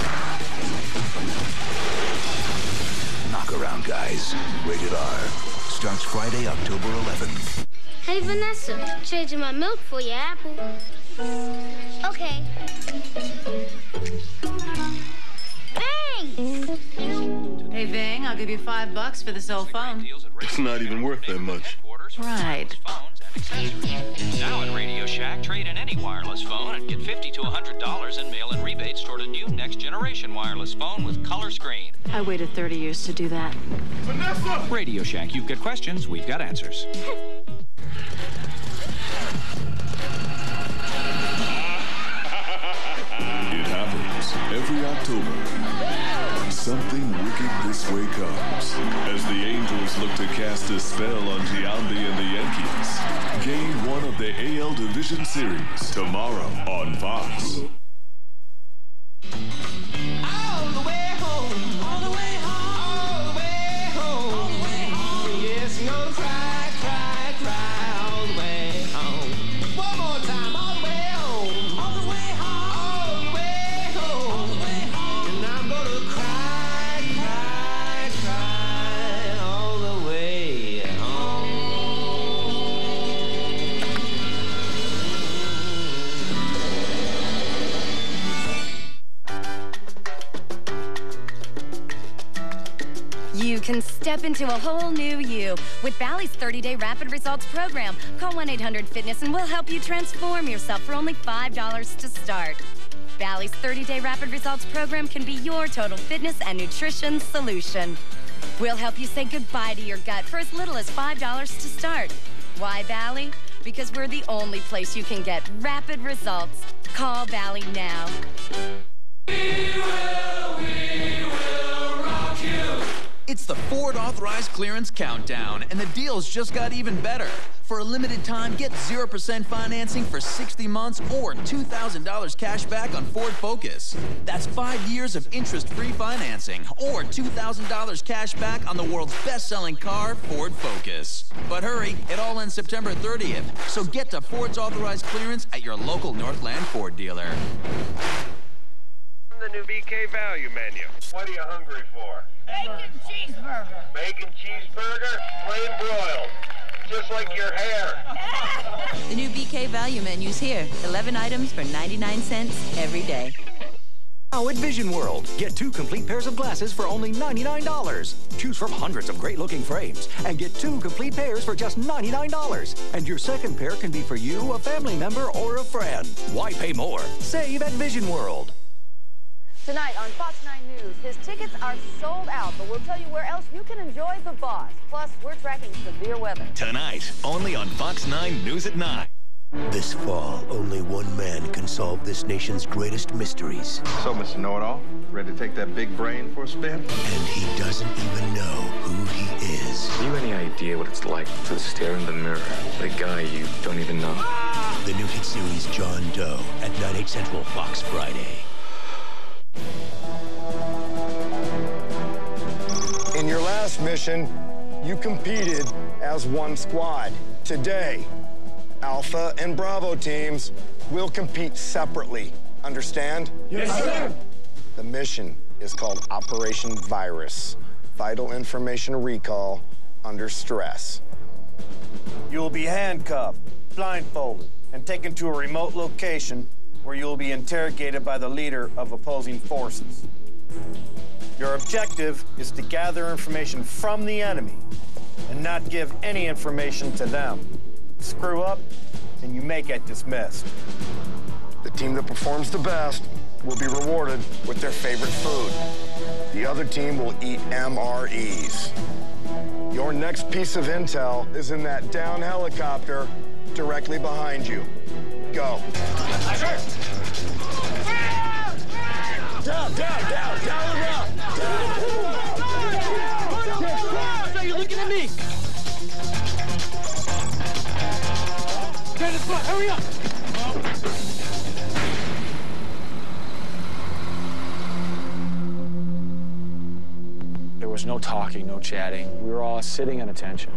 Knock around, guys. Rated R. Starts Friday, October eleventh. Hey, Vanessa, changing my milk for your apple. Okay. Thanks! Hey, Ving, I'll give you five bucks for this old phone. It's not even worth that much. Right. Now at Radio Shack, trade in any wireless phone and get fifty to one hundred dollars in mail-in rebates toward a new next-generation wireless phone with color screen. I waited thirty years to do that. Vanessa! Radio Shack, you've got questions, we've got answers. It happens every October. Something wicked this way comes as the Angels look to cast a spell on Giambi and the Yankees. Game one of the A L Division Series tomorrow on Fox. All the way home, all the way home, all the way home, all the way home. Yes, you're gonna cry, cry, cry all the way home. One more time, all the way home, all the way home, all the way home, all the way home. And I'm gonna cry, cry, cry all the way home. You can step into a whole new you with Bally's thirty-day Rapid Results program. Call one eight hundred fitness and we'll help you transform yourself for only five dollars to start. Bally's thirty-day Rapid Results program can be your total fitness and nutrition solution. We'll help you say goodbye to your gut for as little as five dollars to start. Why Bally? Because we're the only place you can get rapid results. Call Bally now. We will, we will rock you. It's the Ford Authorized Clearance Countdown, and the deals just got even better. For a limited time, get zero percent financing for sixty months or two thousand dollars cash back on Ford Focus. That's five years of interest-free financing or two thousand dollars cash back on the world's best-selling car, Ford Focus. But hurry, it all ends September thirtieth, so get to Ford's Authorized Clearance at your local Northland Ford dealer. The new B K Value menu. What are you hungry for? Bacon cheeseburger. Bacon cheeseburger, plain broiled, just like your hair. The new B K Value menu's here. eleven items for ninety-nine cents every day. Now at Vision World, get two complete pairs of glasses for only ninety-nine dollars. Choose from hundreds of great-looking frames and get two complete pairs for just ninety-nine dollars. And your second pair can be for you, a family member, or a friend. Why pay more? Save at Vision World. Tonight on Fox nine News, his tickets are sold out, but we'll tell you where else you can enjoy The Boss. Plus, we're tracking severe weather. Tonight, only on Fox nine News at nine. This fall, only one man can solve this nation's greatest mysteries. So, Mister Know-It-All, ready to take that big brain for a spin? And he doesn't even know who he is. Have you any idea what it's like to stare in the mirror at a guy you don't even know? The new hit series John Doe at nine, eight Central, Fox Friday. In your last mission, you competed as one squad. Today, Alpha and Bravo teams will compete separately. Understand? Yes, sir. The mission is called Operation Virus. Vital information recall under stress. You will be handcuffed, blindfolded, and taken to a remote location where you will be interrogated by the leader of opposing forces. Your objective is to gather information from the enemy and not give any information to them. Screw up, and you may get dismissed. The team that performs the best will be rewarded with their favorite food. The other team will eat M R Es. Your next piece of intel is in that down helicopter directly behind you. Go. Down, down, down, down around. So you're looking at me. Get the front, hurry up. There was no talking, no chatting. We were all sitting at attention.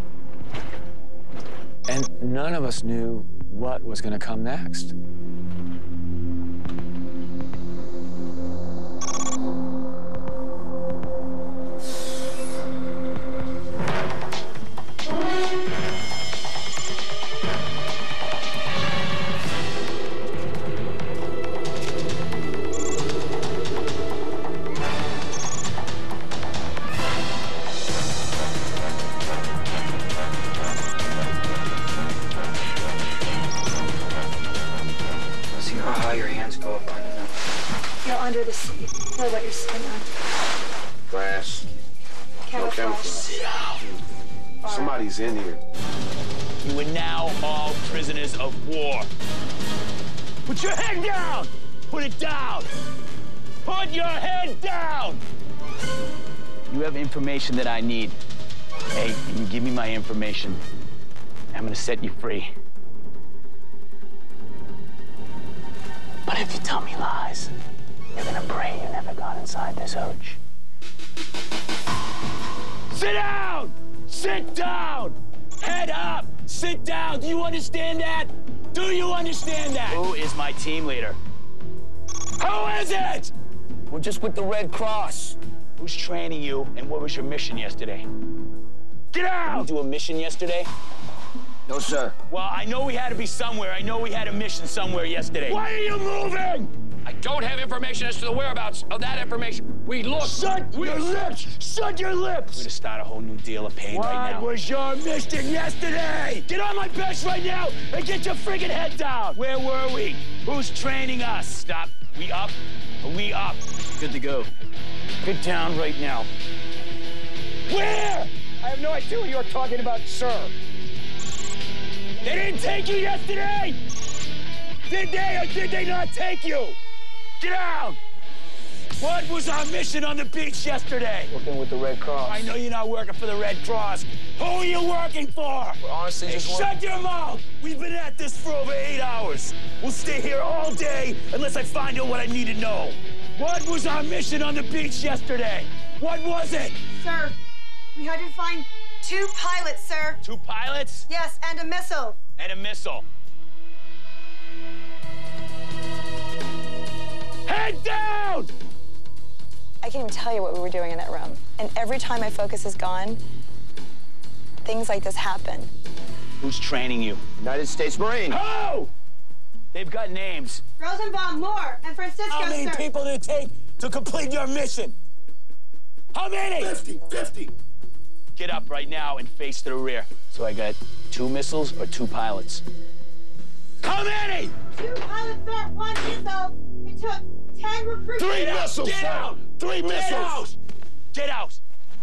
And none of us knew what was going to come next. Under the seat, or what you're sitting on. Glass. No camouflage. Sit down. Somebody's in here. You are now all prisoners of war. Put your head down! Put it down! Put your head down! You have information that I need. Hey, you give me my information. I'm gonna set you free. But if you tell me lies, you're gonna pray you never got inside this hooch. Sit down! Sit down! Head up! Sit down! Do you understand that? Do you understand that? Who is my team leader? Who is it? We're just with the Red Cross. Who's training you, and what was your mission yesterday? Get out! Did you do a mission yesterday? No, sir. Well, I know we had to be somewhere. I know we had a mission somewhere yesterday. Why are you moving? I don't have information as to the whereabouts of that information. We looked. Shut we your lips! Shut your lips! We're gonna start a whole new deal of pain What right now. What was your mission yesterday? Get on my bench right now and get your friggin' head down! Where were we? Who's training us? Stop. We up? Are we up? Good to go. Get down right now. Where? I have no idea what you're talking about, sir. They didn't take you yesterday! Did they or did they not take you? Get out! What was our mission on the beach yesterday? Working with the Red Cross. I know you're not working for the Red Cross. Who are you working for? We're honestly hey, just shut your mouth! We've been at this for over eight hours. We'll stay here all day unless I find out what I need to know. What was our mission on the beach yesterday? What was it? Sir, we had to find two pilots, sir. Two pilots? Yes, and a missile. And a missile. Head down! I can't even tell you what we were doing in that room. And every time my focus is gone, things like this happen. Who's training you? United States Marine. Who? They've got names. Rosenbaum, Moore, and Francisco, How many sir. people did it take to complete your mission? How many? Fifty, fifty. Get up right now and face to the rear. So I got two missiles or two pilots? How many? Two pilots, sir, one missile. It took ten recruits. Three Get missiles, Get sir. out! Three Get missiles! out! Get out!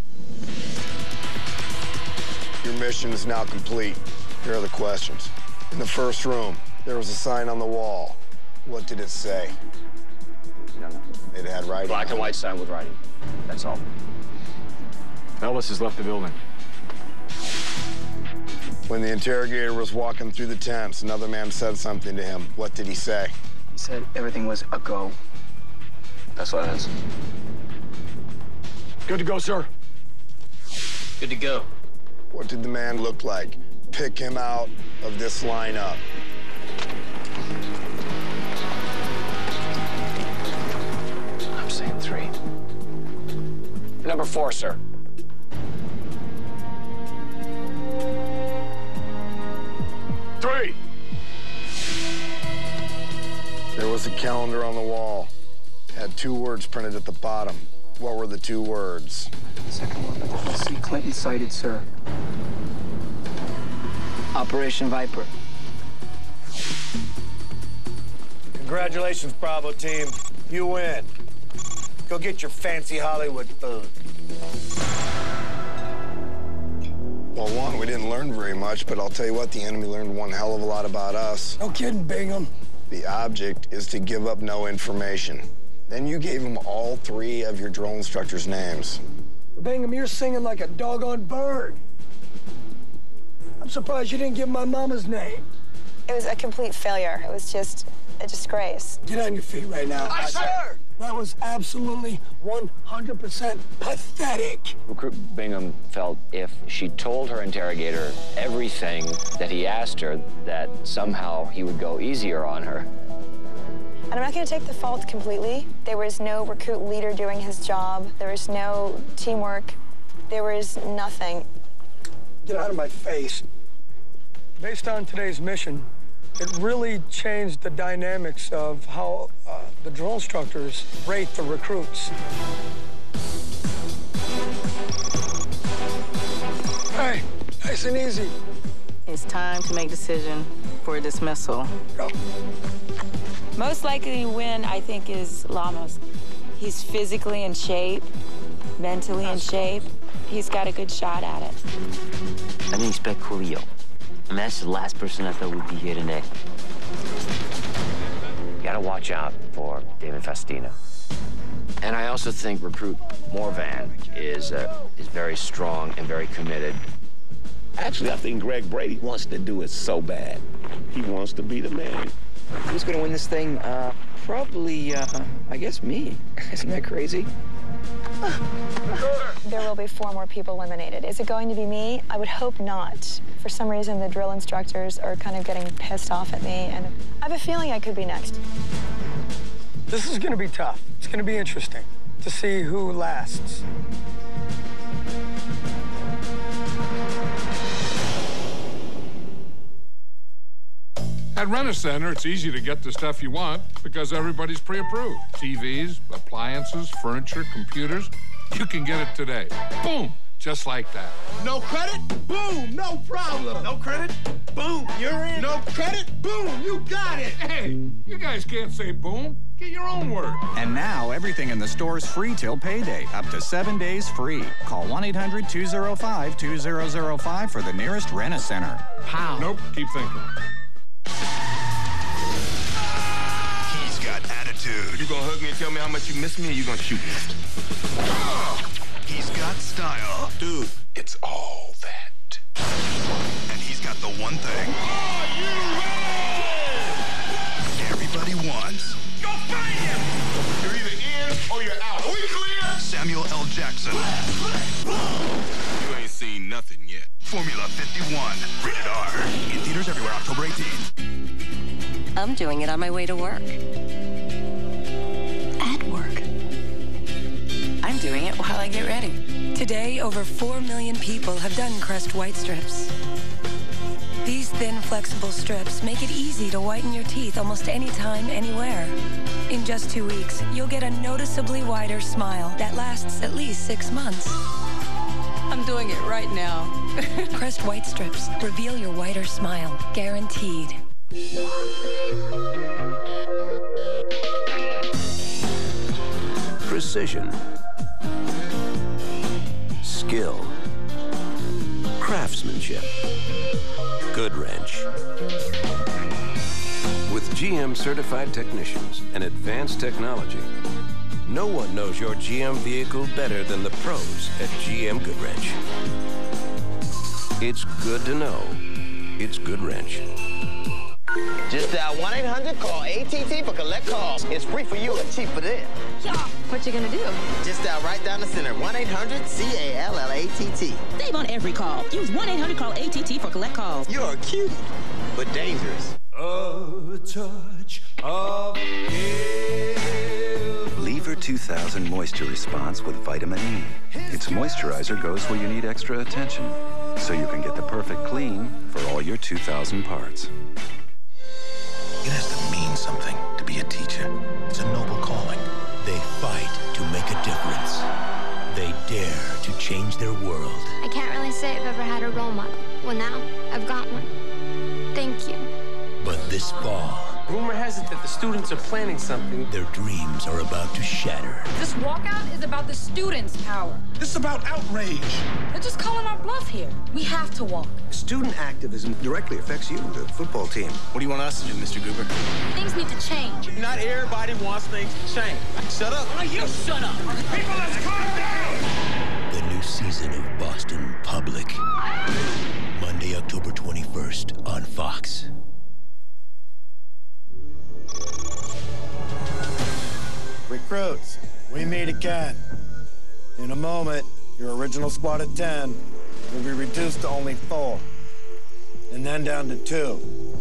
Your mission is now complete. Here are the questions. In the first room, there was a sign on the wall. What did it say? No, no. It had writing. Black and white sign with writing. That's all. Elvis has left the building. When the interrogator was walking through the tents, another man said something to him. What did he say? He said everything was a go. That's what it is. Good to go, sir. Good to go. What did the man look like? Pick him out of this lineup. I'm saying three. Number four, sir. Three. There was a calendar on the wall. It had two words printed at the bottom. What were the two words? Second one, see Clinton sighted, sir. Operation Viper. Congratulations, Bravo team. You win. Go get your fancy Hollywood food. Well, one, we didn't learn very much, but I'll tell you what, the enemy learned one hell of a lot about us. No kidding, Bingham. The object is to give up no information. Then you gave him all three of your drill instructors' names. Bingham, you're singing like a doggone bird. I'm surprised you didn't give my mama's name. It was a complete failure. It was just a disgrace. Get on your feet right now. Aye, sir. That was absolutely one hundred percent pathetic. Recruit Bingham felt if she told her interrogator everything that he asked her, that somehow he would go easier on her. And I'm not going to take the fault completely. There was no recruit leader doing his job. There was no teamwork. There was nothing. Get out of my face. Based on today's mission, it really changed the dynamics of how uh, the drill instructors rate the recruits. Hey, nice and easy. It's time to make a decision for a dismissal. Go. Most likely to win, I think, is Lamos. He's physically in shape, mentally in shape. He's got a good shot at it. I didn't expect Coolio. I mean, that's the last person I thought would be here today. You gotta watch out for David Faustino. And I also think recruit Morvan is, uh, is very strong and very committed. Actually, I think Greg Brady wants to do it so bad. He wants to be the man. Who's gonna win this thing? Uh, probably, uh, I guess me. Isn't that crazy? There will be four more people eliminated. Is it going to be me? I would hope not. For some reason, the drill instructors are kind of getting pissed off at me, and I have a feeling I could be next. This is going to be tough. It's going to be interesting to see who lasts. At Rent-A-Center, it's easy to get the stuff you want because everybody's pre-approved. T Vs, appliances, furniture, computers. You can get it today. Boom! Just like that. No credit? Boom! No problem. No credit? Boom! You're in. No credit? Boom! You got it! Hey, you guys can't say boom. Get your own word. And now everything in the store is free till payday. Up to seven days free. Call one eight hundred two oh five two oh oh five for the nearest Rent-A-Center. How? Nope. Keep thinking. He's got attitude. You gonna hug me and tell me how much you miss me, or you gonna shoot me? He's got style. Dude, it's all that. And he's got the one thing Are you ready? everybody wants. Go find him! You're either in or you're out. Are we clear? Samuel L. Jackson. You ain't seen nothing yet. Formula fifty-one. Rated R. In theaters everywhere October eighteenth. I'm doing it on my way to work. At work. I'm doing it while I get ready. Today, over four million people have done Crest White Strips. These thin, flexible strips make it easy to whiten your teeth almost anytime, anywhere. In just two weeks, you'll get a noticeably wider smile that lasts at least six months. I'm doing it right now. Crest White Strips. Reveal your whiter smile. Guaranteed. Precision. Skill. Craftsmanship. Goodwrench. With G M certified technicians and advanced technology, no one knows your G M vehicle better than the pros at G M Goodwrench. It's good to know. It's Goodwrench. Just dial one eight hundred call A T T for collect calls. It's free for you and cheap for them. Yeah, what you gonna do? Just dial right down the center, one eight hundred C A L L A T T. Save on every call. Use one eight hundred call A T T for collect calls. You're cute, but dangerous. A touch of Lever two thousand Moisture Response with vitamin E. Its moisturizer goes where you need extra attention, so you can get the perfect clean for all your two thousand parts. It has to mean something to be a teacher. It's a noble calling. They fight to make a difference. They dare to change their world. I can't really say I've ever had a role model. Well, now I've got one. Thank you. But this fall, Rumor has it that the students are planning something. Their dreams are about to shatter. This walkout is about the students' power. This is about outrage. They're just calling our bluff here. We have to walk. Student activism directly affects you, the football team. What do you want us to do, Mister Goober? Things need to change. Not everybody wants things to change. Shut up. Oh, you shut up. People, let's calm down! The new season of Boston Public. Monday, October twenty-first on Fox. Recruits, we meet again. In a moment, your original squad of ten will be reduced to only four, and then down to two.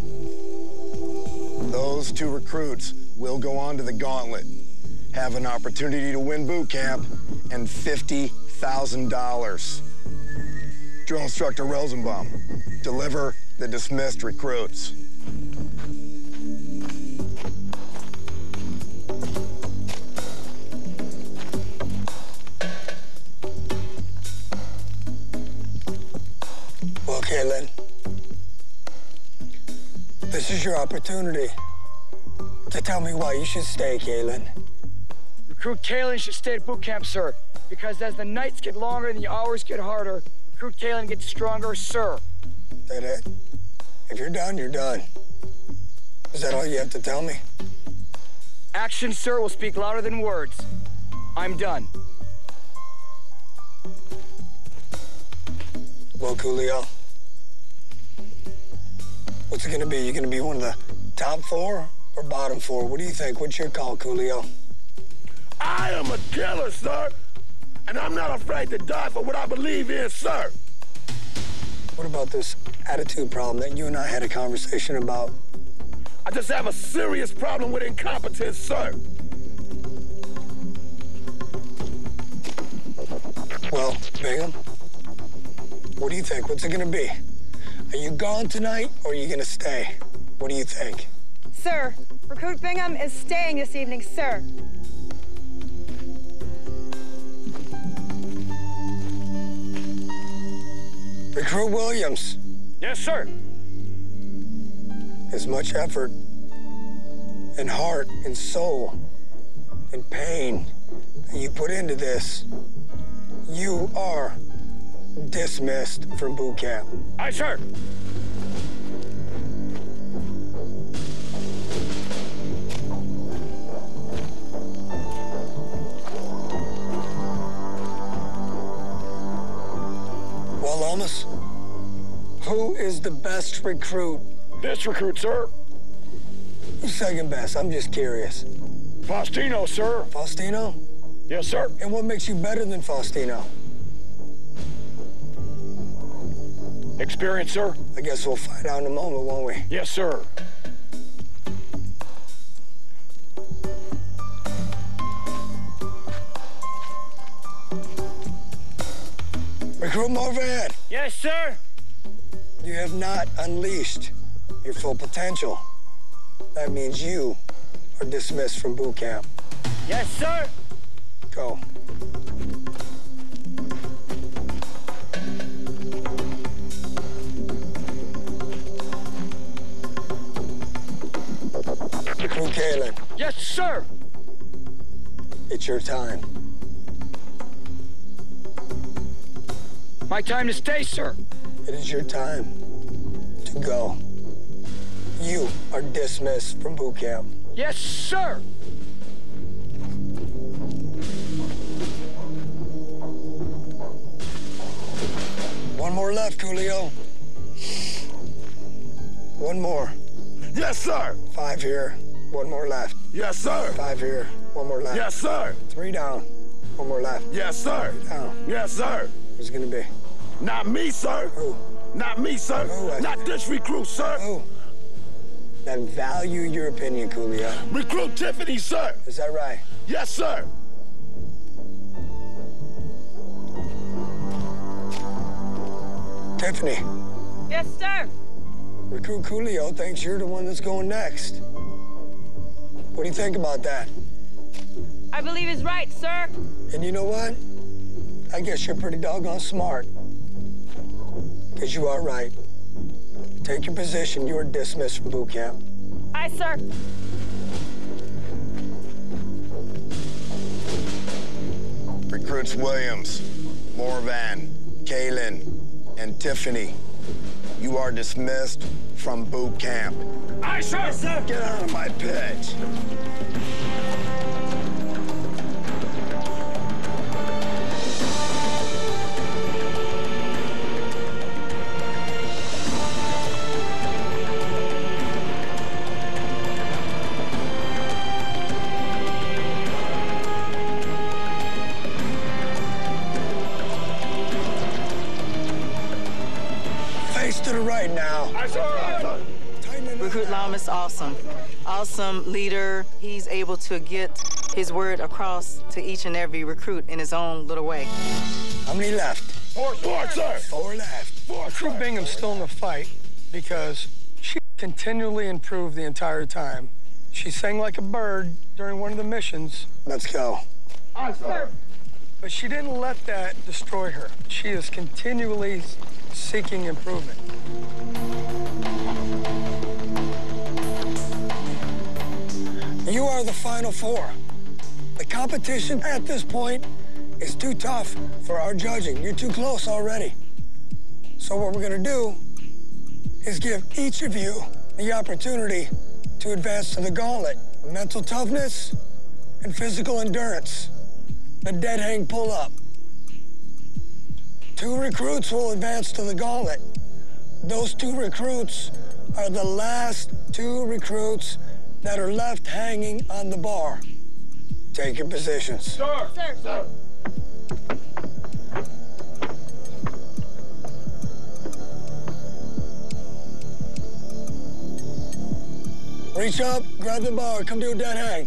Those two recruits will go on to the gauntlet, have an opportunity to win boot camp, and fifty thousand dollars. Drill Instructor Rosenbaum, deliver the dismissed recruits. Well, Caitlin, this is your opportunity to tell me why you should stay, Caitlin. Recruit Caitlin should stay at boot camp, sir, because as the nights get longer and the hours get harder, Recruit Caitlin gets stronger, sir. That it? If you're done, you're done. Is that all you have to tell me? Action, sir, will speak louder than words. I'm done. Well, Coolio, what's it gonna be? You gonna be one of the top four or bottom four? What do you think? What's your call, Coolio? I am a killer, sir. And I'm not afraid to die for what I believe in, sir. What about this attitude problem that you and I had a conversation about? I just have a serious problem with incompetence, sir. Well, Bingham, what do you think? What's it gonna be? Are you gone tonight or are you gonna stay? What do you think? Sir, Recruit Bingham is staying this evening, sir. Recruit Williams. Yes, sir. As much effort and heart and soul and pain that you put into this, you are dismissed from boot camp. Aye, sir. Well, Lomas, who is the best recruit? This recruit, sir. Who's second best? I'm just curious. Faustino, sir. Faustino? Yes, sir. And what makes you better than Faustino? Experience, sir. I guess we'll find out in a moment, won't we? Yes, sir. Recruit Morvan. Yes, sir. You have not unleashed your full potential. That means you are dismissed from boot camp. Yes, sir. Go. Recruit Caitlin. Yes, sir. It's your time. My time to stay, sir. It is your time to go. You are dismissed from boot camp. Yes, sir. One more left, Coolio. One more. Yes, sir. Five here. One more left. Yes, sir. Five here. One more left. Yes, sir. Three down. One more left. Yes, sir. Three down. Yes, sir. Who's it gonna be? Not me, sir. Who? Not me, sir. Who? Not this recruit, sir. Who? I value your opinion, Coolio. Recruit Tiffany, sir. Is that right? Yes, sir. Tiffany. Yes, sir. Recruit Coolio thinks you're the one that's going next. What do you think about that? I believe he's right, sir. And you know what? I guess you're pretty doggone smart. Because you are right. Take your position. You are dismissed from boot camp. Aye, sir. Recruits Williams, Morvan, Kaylin, and Tiffany, you are dismissed from boot camp. Aye, sir. Yes, sir. Get out of my pitch. To the right now. Recruit Lamas, awesome. Awesome leader. He's able to get his word across to each and every recruit in his own little way. How many left? Four, four, sir. Four left. Four, Recruit Bingham's still in the fight because she continually improved the entire time. She sang like a bird during one of the missions. Let's go. Aye, sir. But she didn't let that destroy her. She is continually seeking improvement. You are the final four. The competition at this point is too tough for our judging. You're too close already. So what we're gonna do is give each of you the opportunity to advance to the gauntlet. Mental toughness and physical endurance. The dead hang pull-up. Two recruits will advance to the gauntlet. Those two recruits are the last two recruits that are left hanging on the bar. Take your positions. Sir. Sir. Sir. Reach up, grab the bar, come to a dead hang.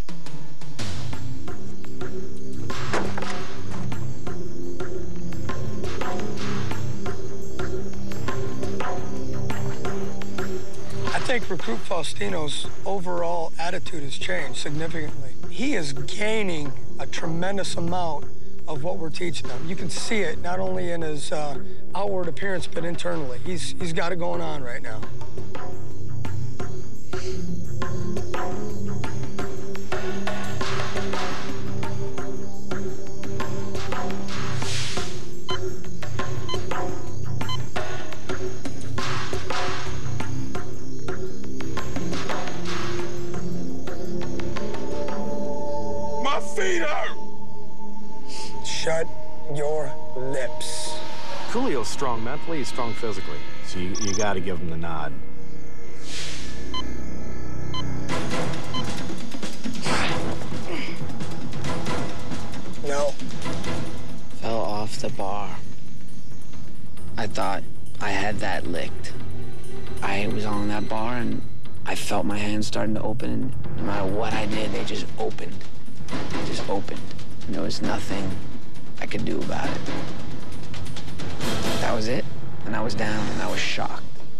I think Recruit Faustino's overall attitude has changed significantly. He is gaining a tremendous amount of what we're teaching him. You can see it not only in his uh, outward appearance, but internally. He's, he's got it going on right now. Feet hurt. Shut your lips. Coolio's strong mentally, he's strong physically. So you, you got to give him the nod. No. Fell off the bar. I thought I had that licked. I was on that bar and I felt my hands starting to open, and no matter what I did, they just opened. It just opened, and there was nothing I could do about it. That was it, and I was down, and I was shocked.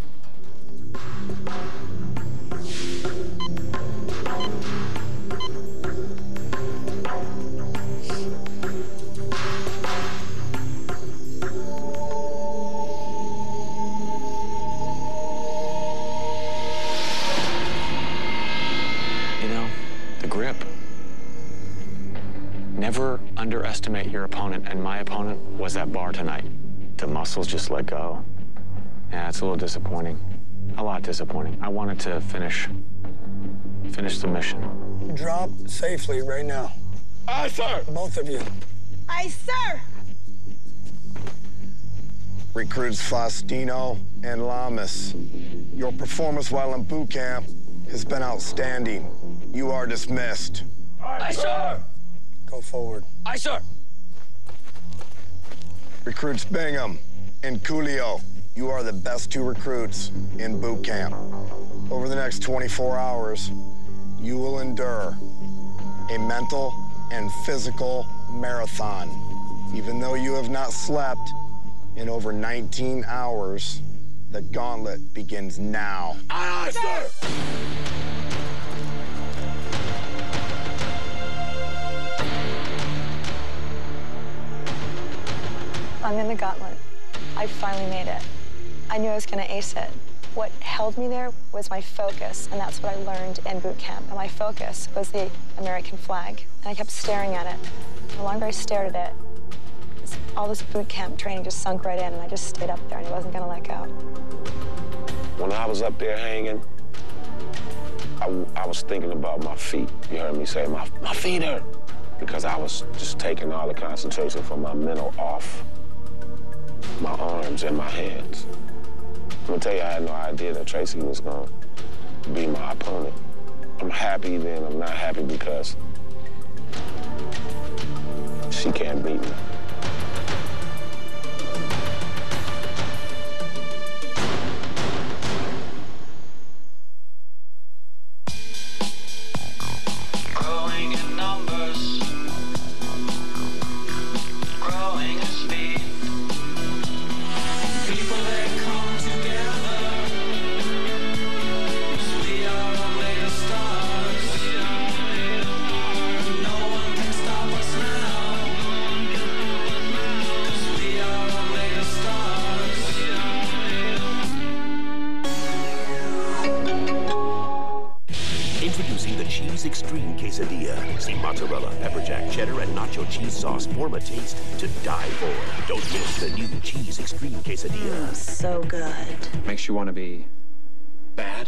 You know, the grip. Never underestimate your opponent, and my opponent was that bar tonight. The muscles just let go. Yeah, it's a little disappointing. A lot disappointing. I wanted to finish, finish the mission. Drop safely right now. Aye, sir. Both of you. Aye, sir. Recruits Faustino and Lamas, your performance while in boot camp has been outstanding. You are dismissed. Aye, sir. Go forward. Aye, sir. Recruits Bingham and Coolio, you are the best two recruits in boot camp. Over the next twenty-four hours, you will endure a mental and physical marathon. Even though you have not slept in over nineteen hours, the gauntlet begins now. Aye, aye, sir. I'm in the gauntlet. I finally made it. I knew I was gonna ace it. What held me there was my focus, and that's what I learned in boot camp. And my focus was the American flag, and I kept staring at it. The longer I stared at it, all this boot camp training just sunk right in, and I just stayed up there, and I wasn't gonna let go. When I was up there hanging, I, I was thinking about my feet. You heard me say, my, my feet hurt. Because I was just taking all the concentration from my mental off my arms and my hands. I'm gonna tell you, I had no idea that Tracy was gonna be my opponent. I'm happy then, I'm not happy because she can't beat me. Growing in numbers, growing in speed. People that come together, we are all made of stars. No one can stop us now, 'cause we are all made of stars. Introducing the Cheese Extreme Quesadilla. See mozzarella, pepper jack, cheddar, and nacho cheese sauce form a taste to die for. Don't miss the new Cheese Extreme Quesadilla. Mm, so good. Makes you want to be bad?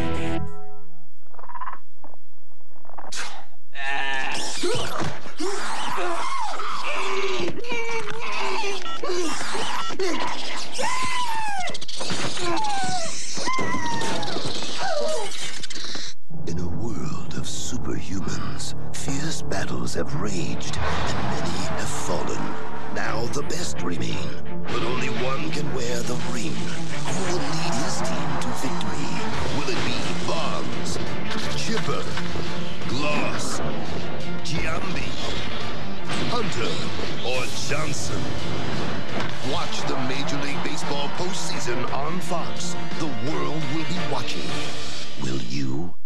In a world of superhumans, fierce battles have raged and many have fallen. Now the best remain, but only one can wear the ring. Who will lead his team to victory? Will it be Bonds, Chipper, Gloss, Giambi, Hunter, or Johnson? Watch the Major League Baseball postseason on Fox. The world will be watching. Will you?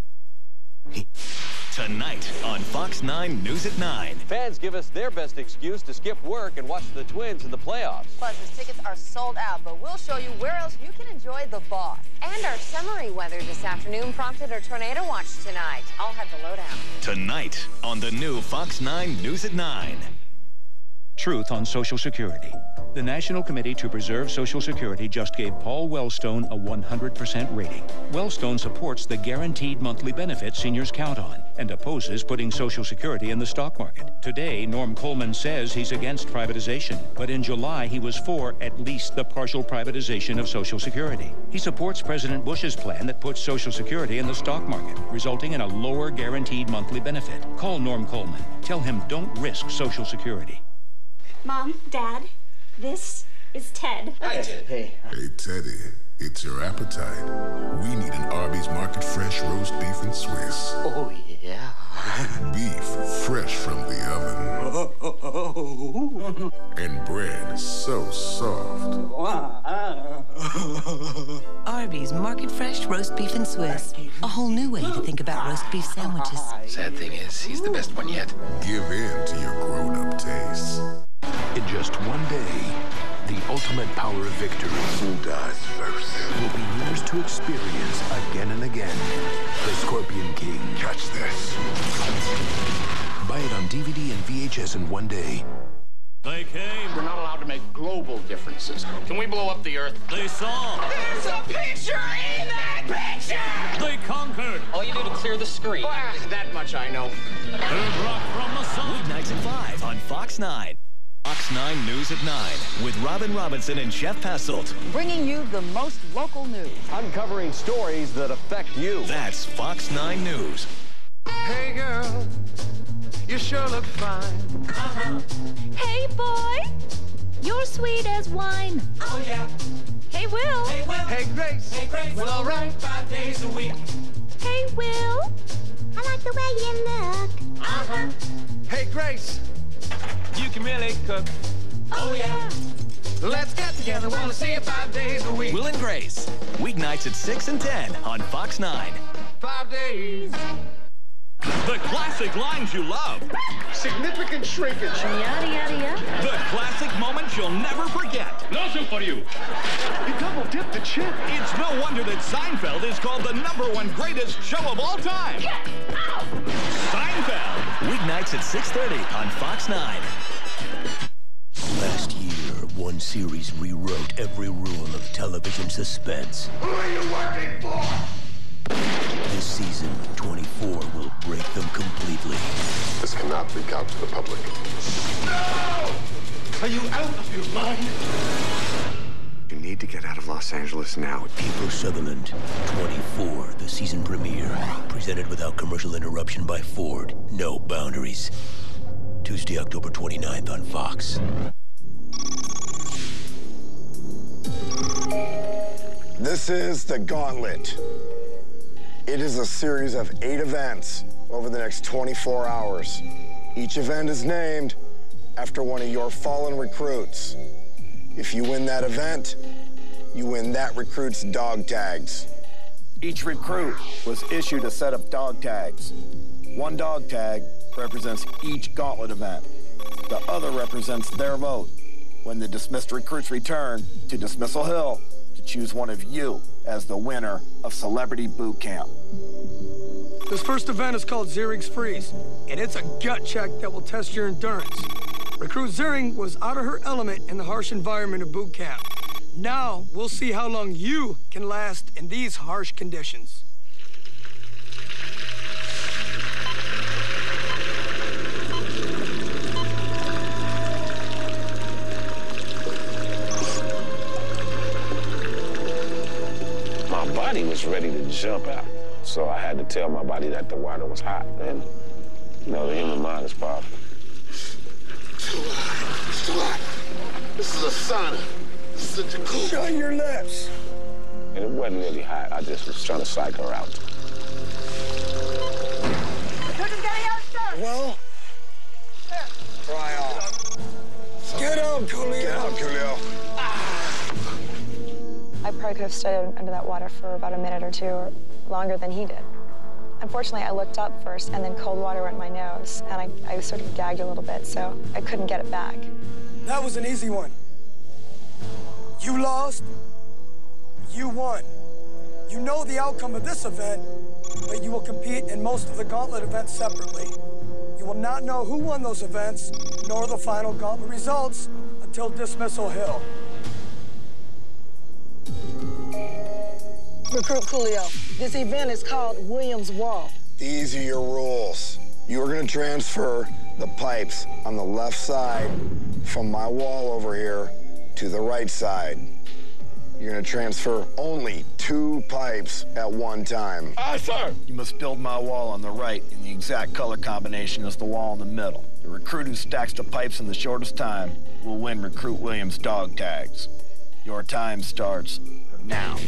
Tonight on Fox nine News at nine. Fans give us their best excuse to skip work and watch the Twins in the playoffs. Plus, his tickets are sold out, but we'll show you where else you can enjoy the boss. And our summery weather this afternoon prompted a tornado watch tonight. I'll have the lowdown. Tonight on the new Fox nine News at nine. Truth on Social Security. The National Committee to Preserve Social Security just gave Paul Wellstone a one hundred percent rating. Wellstone supports the guaranteed monthly benefit seniors count on and opposes putting Social Security in the stock market. Today, Norm Coleman says he's against privatization, but in July he was for at least the partial privatization of Social Security. He supports President Bush's plan that puts Social Security in the stock market, resulting in a lower guaranteed monthly benefit. Call Norm Coleman. Tell him don't risk Social Security. Mom, Dad, this is Ted. Hi, Ted. Hey. Hey, Teddy, it's your appetite. We need an Arby's Market Fresh roast beef and Swiss. Oh, yeah. Beef fresh from the oven. And bread so soft. Arby's Market Fresh roast beef and Swiss. A whole new way to think about roast beef sandwiches. Sad thing is, he's the best one yet. Give in to your grown-up tastes. In just one day, the ultimate power of victory. Who dies first? Will be yours to experience again and again. The Scorpion King. Catch this. Buy it on D V D and V H S in one day. They came. We're not allowed to make global differences. Can we blow up the Earth? They saw. There's a picture in that picture! They conquered. All you do to clear the screen. Ah, that much I know. Third rock from the sun. Weeknights at five on Fox nine. Fox nine News at nine with Robin Robinson and Jeff Passolt. Bringing you the most local news. Uncovering stories that affect you. That's Fox nine News. Hey, girl, you sure look fine. Uh-huh. Hey, boy, you're sweet as wine. Oh, yeah. Hey, Will. Hey, Will. Hey, Grace. Hey, Grace. Well, all right, five days a week. Hey, Will. I like the way you look. Uh-huh. Hey, Grace. You can really cook. Oh, yeah. Let's get together. Wanna see you five days a week. Will and Grace. Weeknights at six and ten on Fox nine. Five days. The The classic lines you love. Significant shrinkage. Yada, yada, yada. The classic moments you'll never forget. Nothing for you. You double dipped the chip. It's no wonder that Seinfeld is called the number one greatest show of all time. Get out! Seinfeld. Weeknights at six thirty on Fox nine. Last year, one series rewrote every rule of television suspense. Who are you working for? This season, twenty-four will break them completely. This cannot leak out to the public. No! Are you out of your mind? You need to get out of Los Angeles now. Kiefer Sutherland, twenty-four, the season premiere. Presented without commercial interruption by Ford. No boundaries. Tuesday, October twenty-ninth on Fox. This is The Gauntlet. It is a series of eight events over the next twenty-four hours. Each event is named after one of your fallen recruits. If you win that event, you win that recruit's dog tags. Each recruit was issued a set of dog tags. One dog tag represents each Gauntlet event. The other represents their vote when the dismissed recruits return to Dismissal Hill to choose one of you as the winner of Celebrity Boot Camp. This first event is called Ziering's Freeze, and it's a gut check that will test your endurance. Recruit Ziering was out of her element in the harsh environment of boot camp. Now, we'll see how long you can last in these harsh conditions. My body was ready to jump out, so I had to tell my body that the water was hot. And, you know, the human mind is powerful. Too hot. It's too hot. This is a sauna. This is a jacuzzi. Shut your lips. And it wasn't really hot. I just was trying to psych her out. Well, Dry off. get out, Coolio. Get out, Coolio. I probably could have stood under that water for about a minute or two, or longer than he did. Unfortunately, I looked up first, and then cold water went in my nose, and I, I sort of gagged a little bit, so I couldn't get it back. That was an easy one. You lost, you won. You know the outcome of this event, but you will compete in most of the Gauntlet events separately. You will not know who won those events, nor the final Gauntlet results, until Dismissal Hill. Recruit Coolio, this event is called Williams Wall. These are your rules. You are going to transfer the pipes on the left side from my wall over here to the right side. You're going to transfer only two pipes at one time. Aye, sir. You must build my wall on the right in the exact color combination as the wall in the middle. The recruit who stacks the pipes in the shortest time will win Recruit Williams' dog tags. Your time starts now.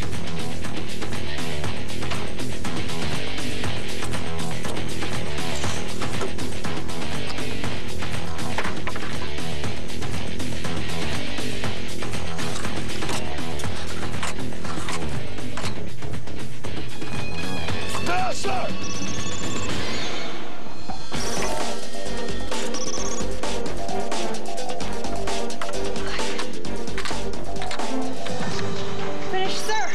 Yes, sir! Finish, sir!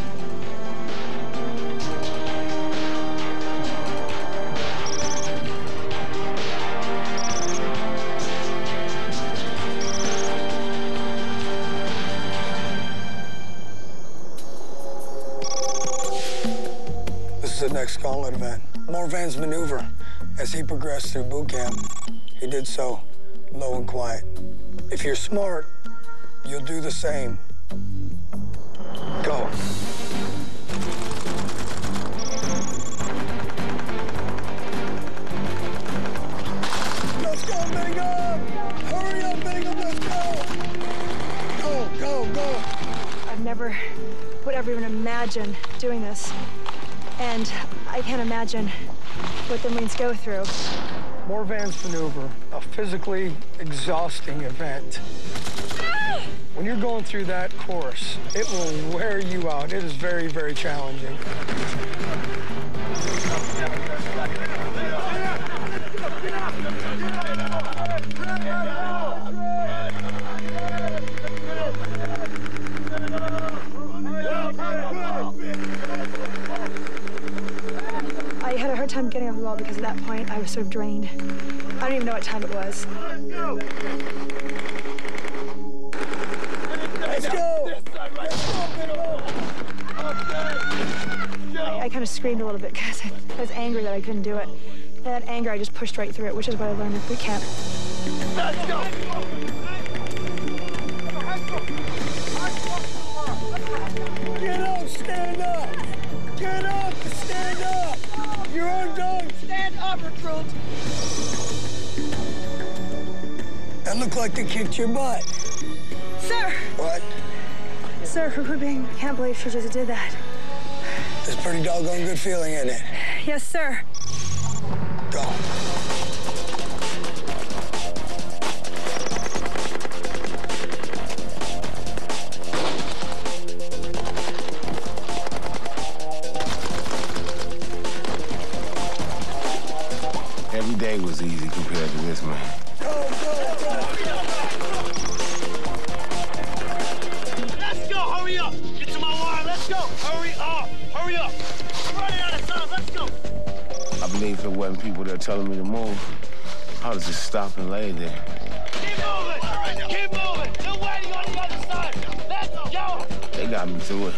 This is the next Gauntlet event. Morvan's maneuver. As he progressed through boot camp, he did so low and quiet. If you're smart, you'll do the same. Go. Let's go, Bingham! Hurry up, Bingham, let's go! Go, go, go! I've never would ever even imagine doing this. And I can't imagine what the Marines go through. Morvan's maneuver, a physically exhausting event. When you're going through that course, it will wear you out. It is very, very challenging. running off the wall because at that point I was sort of drained. I don't even know what time it was. Let's go! Let's go! I, I kind of screamed a little bit because I, I was angry that I couldn't do it. And that anger, I just pushed right through it, which is what I learned at boot camp. Let's go! Get up, stand up! Get up, stand up! You're on dog! Stand up, recruit! That looked like they kicked your butt. Sir! What? Sir, Recruit Bing, can't believe she just did that. It's a pretty doggone good feeling, isn't it? Yes, sir. Go. Every day was easy compared to this, man. Go, go, go! Let's go! Hurry up! Get to my wire! Let's go! Hurry up! Hurry up! I'm running out of time! Let's go! I believe if it wasn't people that are telling me to move, I would just stop and lay there. Keep moving! Keep moving! They're waiting on the other side! Let's go! They got me to it.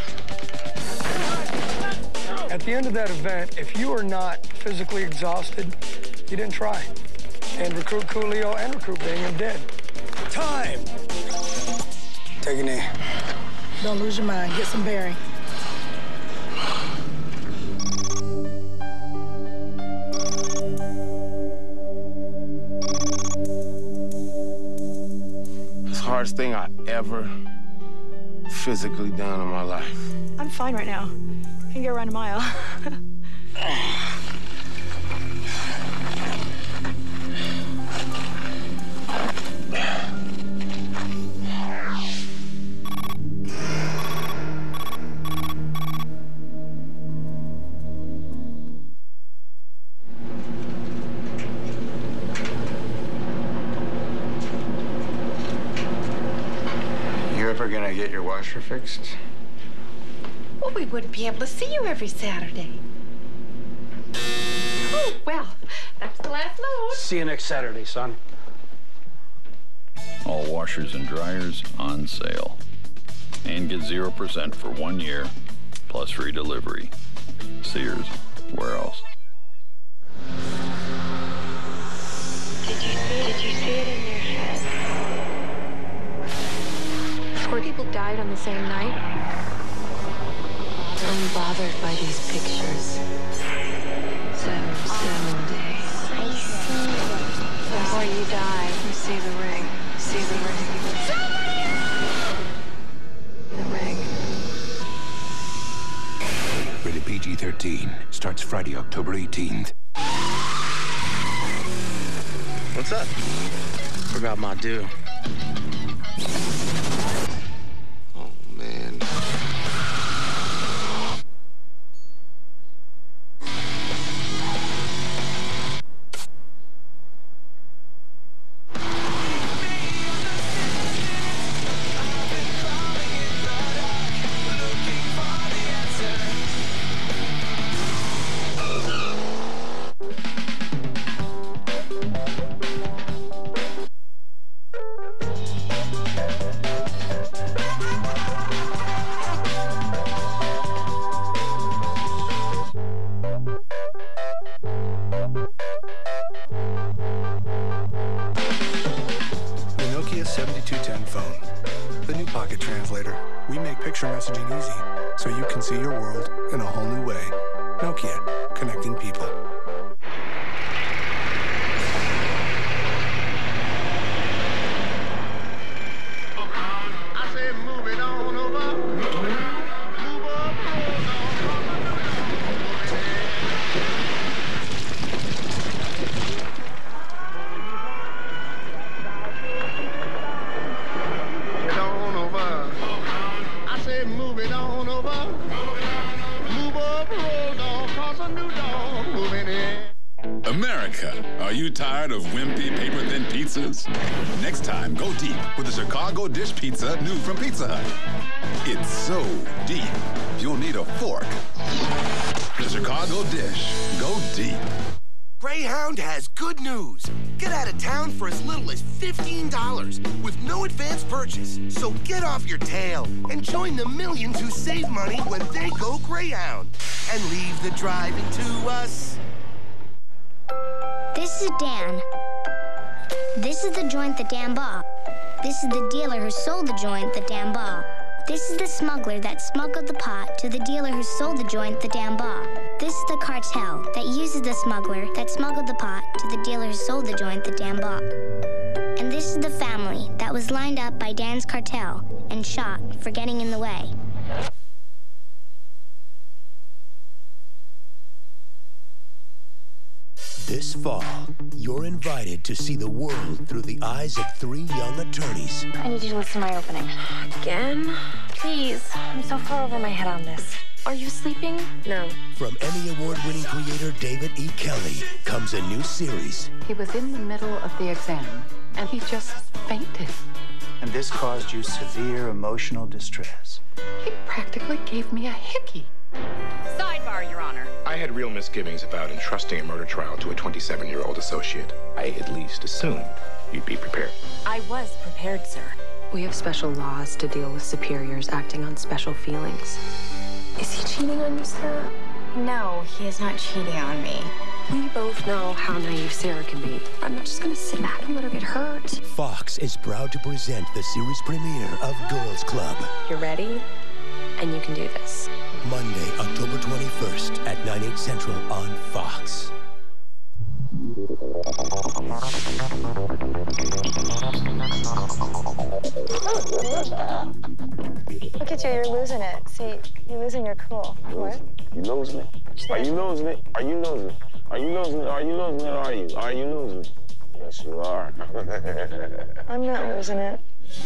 At the end of that event, if you are not physically exhausted, you didn't try. And Recruit Coolio and Recruit Bing are dead. Time! Take a knee. Don't lose your mind. Get some bearing. It's the hardest thing I ever physically done in my life. I'm fine right now. I can go around a mile. Gonna get your washer fixed? Well, we wouldn't be able to see you every Saturday. Oh, well, that's the last load. See you next Saturday, son. All washers and dryers on sale. And get zero percent for one year, plus free delivery. Sears, where else? Did you see, did you see it in your head? Four people died on the same night. Unbothered by these pictures. Seven, seven days. Before you die, you see the ring. See the ring. The ring. Rated P G thirteen. Starts Friday, October eighteenth. What's up? Forgot my due. Man. seventy-two ten phone. The new Pocket Translator. We make picture messaging easy, so you can see your world in a whole new way. Nokia, connecting people. America, are you tired of wimpy, paper-thin pizzas? Next time, go deep with the Chicago Dish Pizza, new from Pizza Hut. It's so deep, you'll need a fork. The Chicago Dish. Go deep. Greyhound has good news. Get out of town for as little as fifteen dollars with no advance purchase. So get off your tail and join the millions who save money when they go Greyhound. And leave the driving to us. This is Dan. This is the joint that Dan bought. This is the dealer who sold the joint that Dan bought. This is the smuggler that smuggled the pot to the dealer who sold the joint that Dan bought. This is the cartel that uses the smuggler that smuggled the pot to the dealer who sold the joint that Dan bought. And this is the family that was lined up by Dan's cartel and shot for getting in the way. This fall, you're invited to see the world through the eyes of three young attorneys. I need you to listen to my opening. Again? Please. I'm so far over my head on this. Are you sleeping? No. From Emmy Award-winning creator David E. Kelly comes a new series. He was in the middle of the exam, and he just fainted. And this caused you severe emotional distress. He practically gave me a hickey. Sidebar, Your Honor. I had real misgivings about entrusting a murder trial to a twenty-seven-year-old associate. I at least assumed you'd be prepared. I was prepared, sir. We have special laws to deal with superiors acting on special feelings. Is he cheating on you, Sarah? No, he is not cheating on me. We both know how naive Sarah can be. I'm not just gonna sit back and let her get hurt. Fox is proud to present the series premiere of Girls Club. You're ready, and you can do this. Monday, October twenty-first at nine, eight Central on Fox. Look at you, you're losing it. See, you're losing your cool. What? You losing it? Are you losing it? Are you losing it? Are you losing it? Are you losing it? Are you? Are you losing it? Yes, you are. I'm not losing it.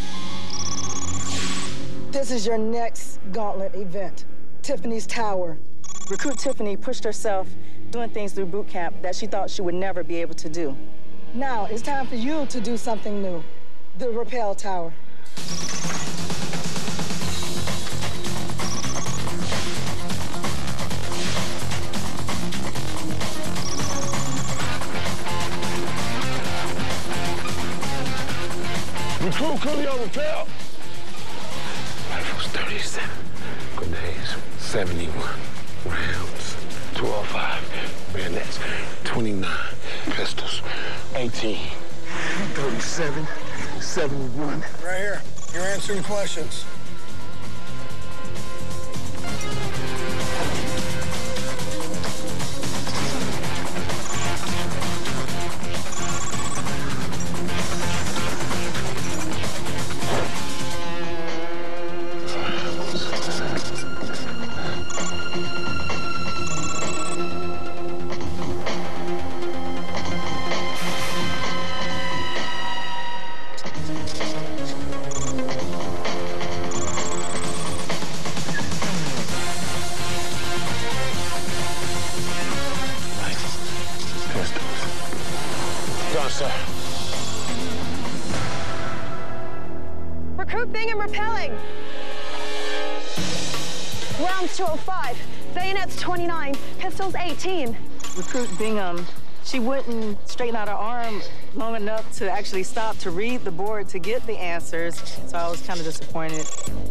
This is your next gauntlet event. Tiffany's Tower. Recruit Tiffany pushed herself doing things through boot camp that she thought she would never be able to do. Now it's time for you to do something new. The Rappel Tower. Recruit Coolio Rappel. Rifles thirty-seven. Grenades seventy-one. Rounds twelve five. Bayonets twenty-nine. Pistols eighteen. thirty-seven. seventy-one. Right here. You're answering questions. Recruit Bingham repelling. Rounds two oh five. Bayonets twenty-nine. Pistols eighteen. Recruit Bingham, she wouldn't straighten out her arm long enough to actually stop to read the board to get the answers, so I was kind of disappointed.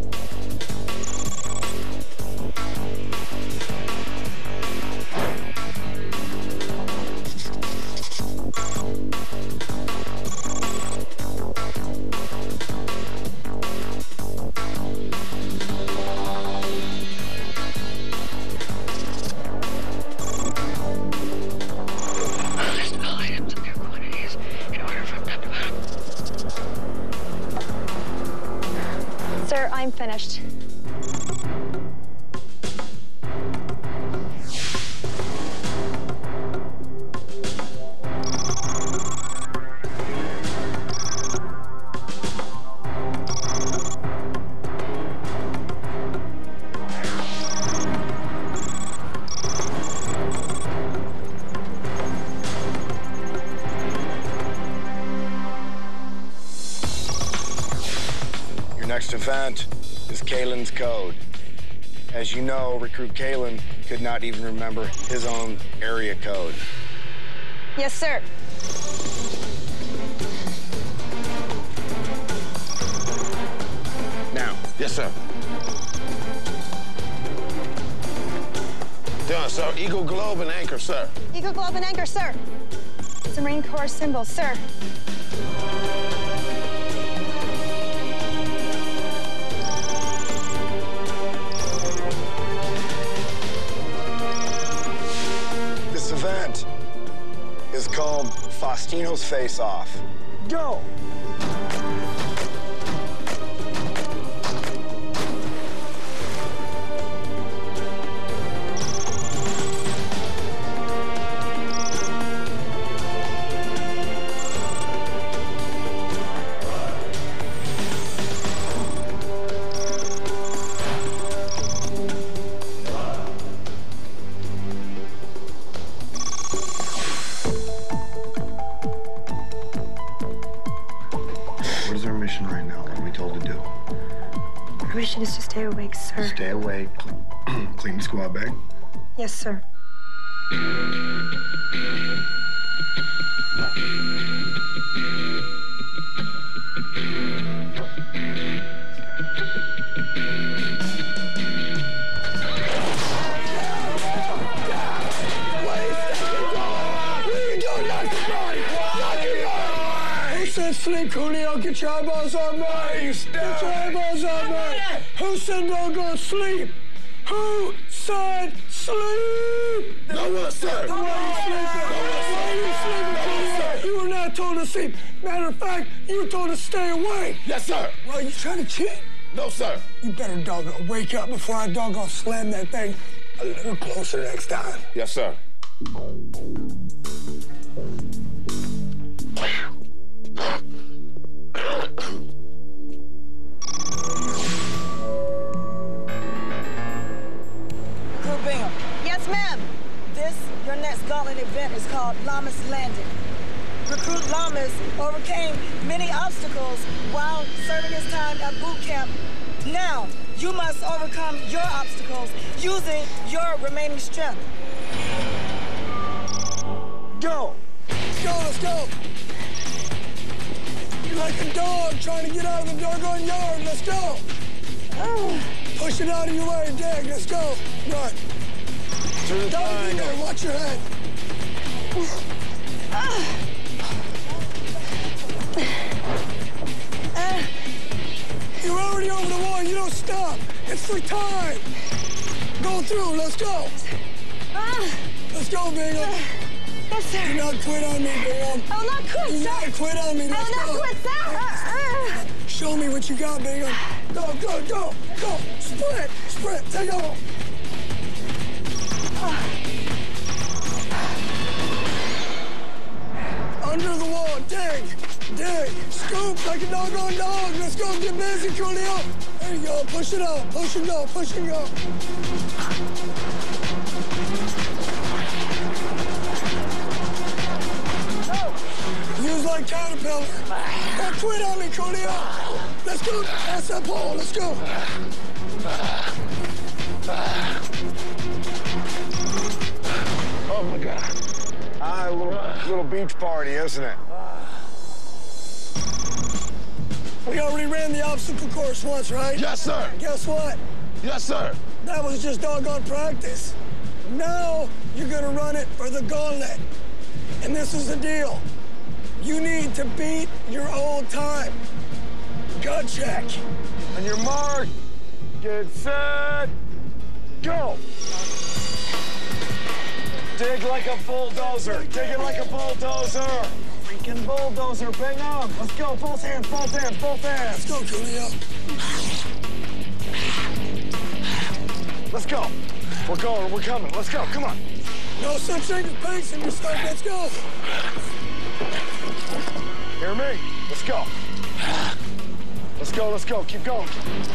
Sir, I'm finished. Next event is Kalen's Code. As you know, Recruit Kalen could not even remember his own area code. Yes, sir. Now. Yes, sir. Done, sir. Eagle globe and anchor, sir. Eagle globe and anchor, sir. It's a Marine Corps symbol, sir. This event is called Faustino's Face Off. Go! Right now, what are we told to do? Our mission is to stay awake, sir. Stay awake, cl clean the squad bag. Yes, sir. Sleep, Coolio, get your eyeballs on me! Get your eyeballs on me! Who said don't go to sleep? Who said sleep? No one, sir! Why are you sleeping? Why are you sleeping, Coolio? You were not told to sleep. Matter of fact, you were told to stay awake. Yes, sir! Well, you trying to cheat? No, sir. You better doggone wake up before I doggone slam that thing a little closer next time. Yes, sir. Yes, ma'am. This, your next gauntlet event, is called Llamas Landing. Recruit Llamas overcame many obstacles while serving his time at boot camp. Now, you must overcome your obstacles using your remaining strength. Go! Let's go, let's go! You're like a dog trying to get out of the doggone yard. Let's go! Oh. Push it out of your way, dig. Let's go. Run. Don't be there. Watch your head. Ah. Ah. You're already over the wall. You don't stop. It's for time. Go through. Let's go. Ah. Let's go, Bingham. Ah. Yes, sir. Do not quit on me, Bingham. I will not quit, Do sir. not quit on me. Let's I will go. not quit, sir. Ah. Show me what you got, Bingham. Go, go, go, go. Sprint, sprint. Take off. Under the wall, dig, dig, scoop like a doggone dog. Let's go, get busy, Coolio. There you go, push it up, push and go, push and go. Use like Caterpillar. Don't quit on me, Coolio. Let's go, pass that pole, let's go. Oh, my God. Ah, a little, little beach party, isn't it? We already ran the obstacle course once, right? Yes, sir. Guess what? Yes, sir. That was just doggone practice. Now you're gonna run it for the gauntlet. And this is the deal. You need to beat your old time. Gut check. On your mark, get set, go. Dig like a bulldozer. Dig it like a bulldozer. Freaking bulldozer, bang on. Let's go, both hands, both hands, both hands. Let's go, Coolio. Let's go. We're going, we're coming. Let's go, come on. No such thing as pacing yourself. Let's go. Hear me? Let's go. Let's go, let's go. Keep going.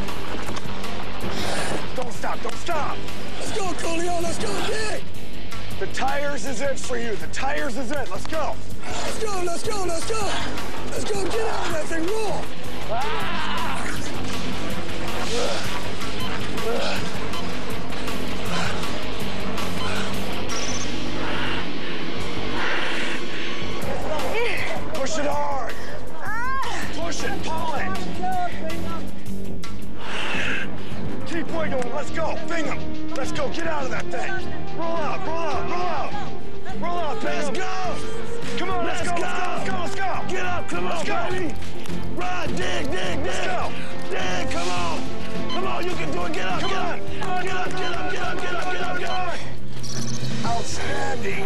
Don't stop, don't stop. Let's go, Coolio. Let's go, dig. The tires is it for you. The tires is it. Let's go. Let's go, let's go, let's go. Let's go, get out of that thing, roll. Ah! go, Bingham. Let's go, get out of that thing. Roll out, roll out, roll out. Roll out, Bingham. Let's go. Come on, let's, let's go, go, let's go, let's go, let's go. Get up, come let's on, go. baby. Ride, dig, dig, dig. Let's go. Dig, come on. Come on, you can do it. Get up, come get on. up. Get up, get up, get up, get up, get up, get up. Outstanding.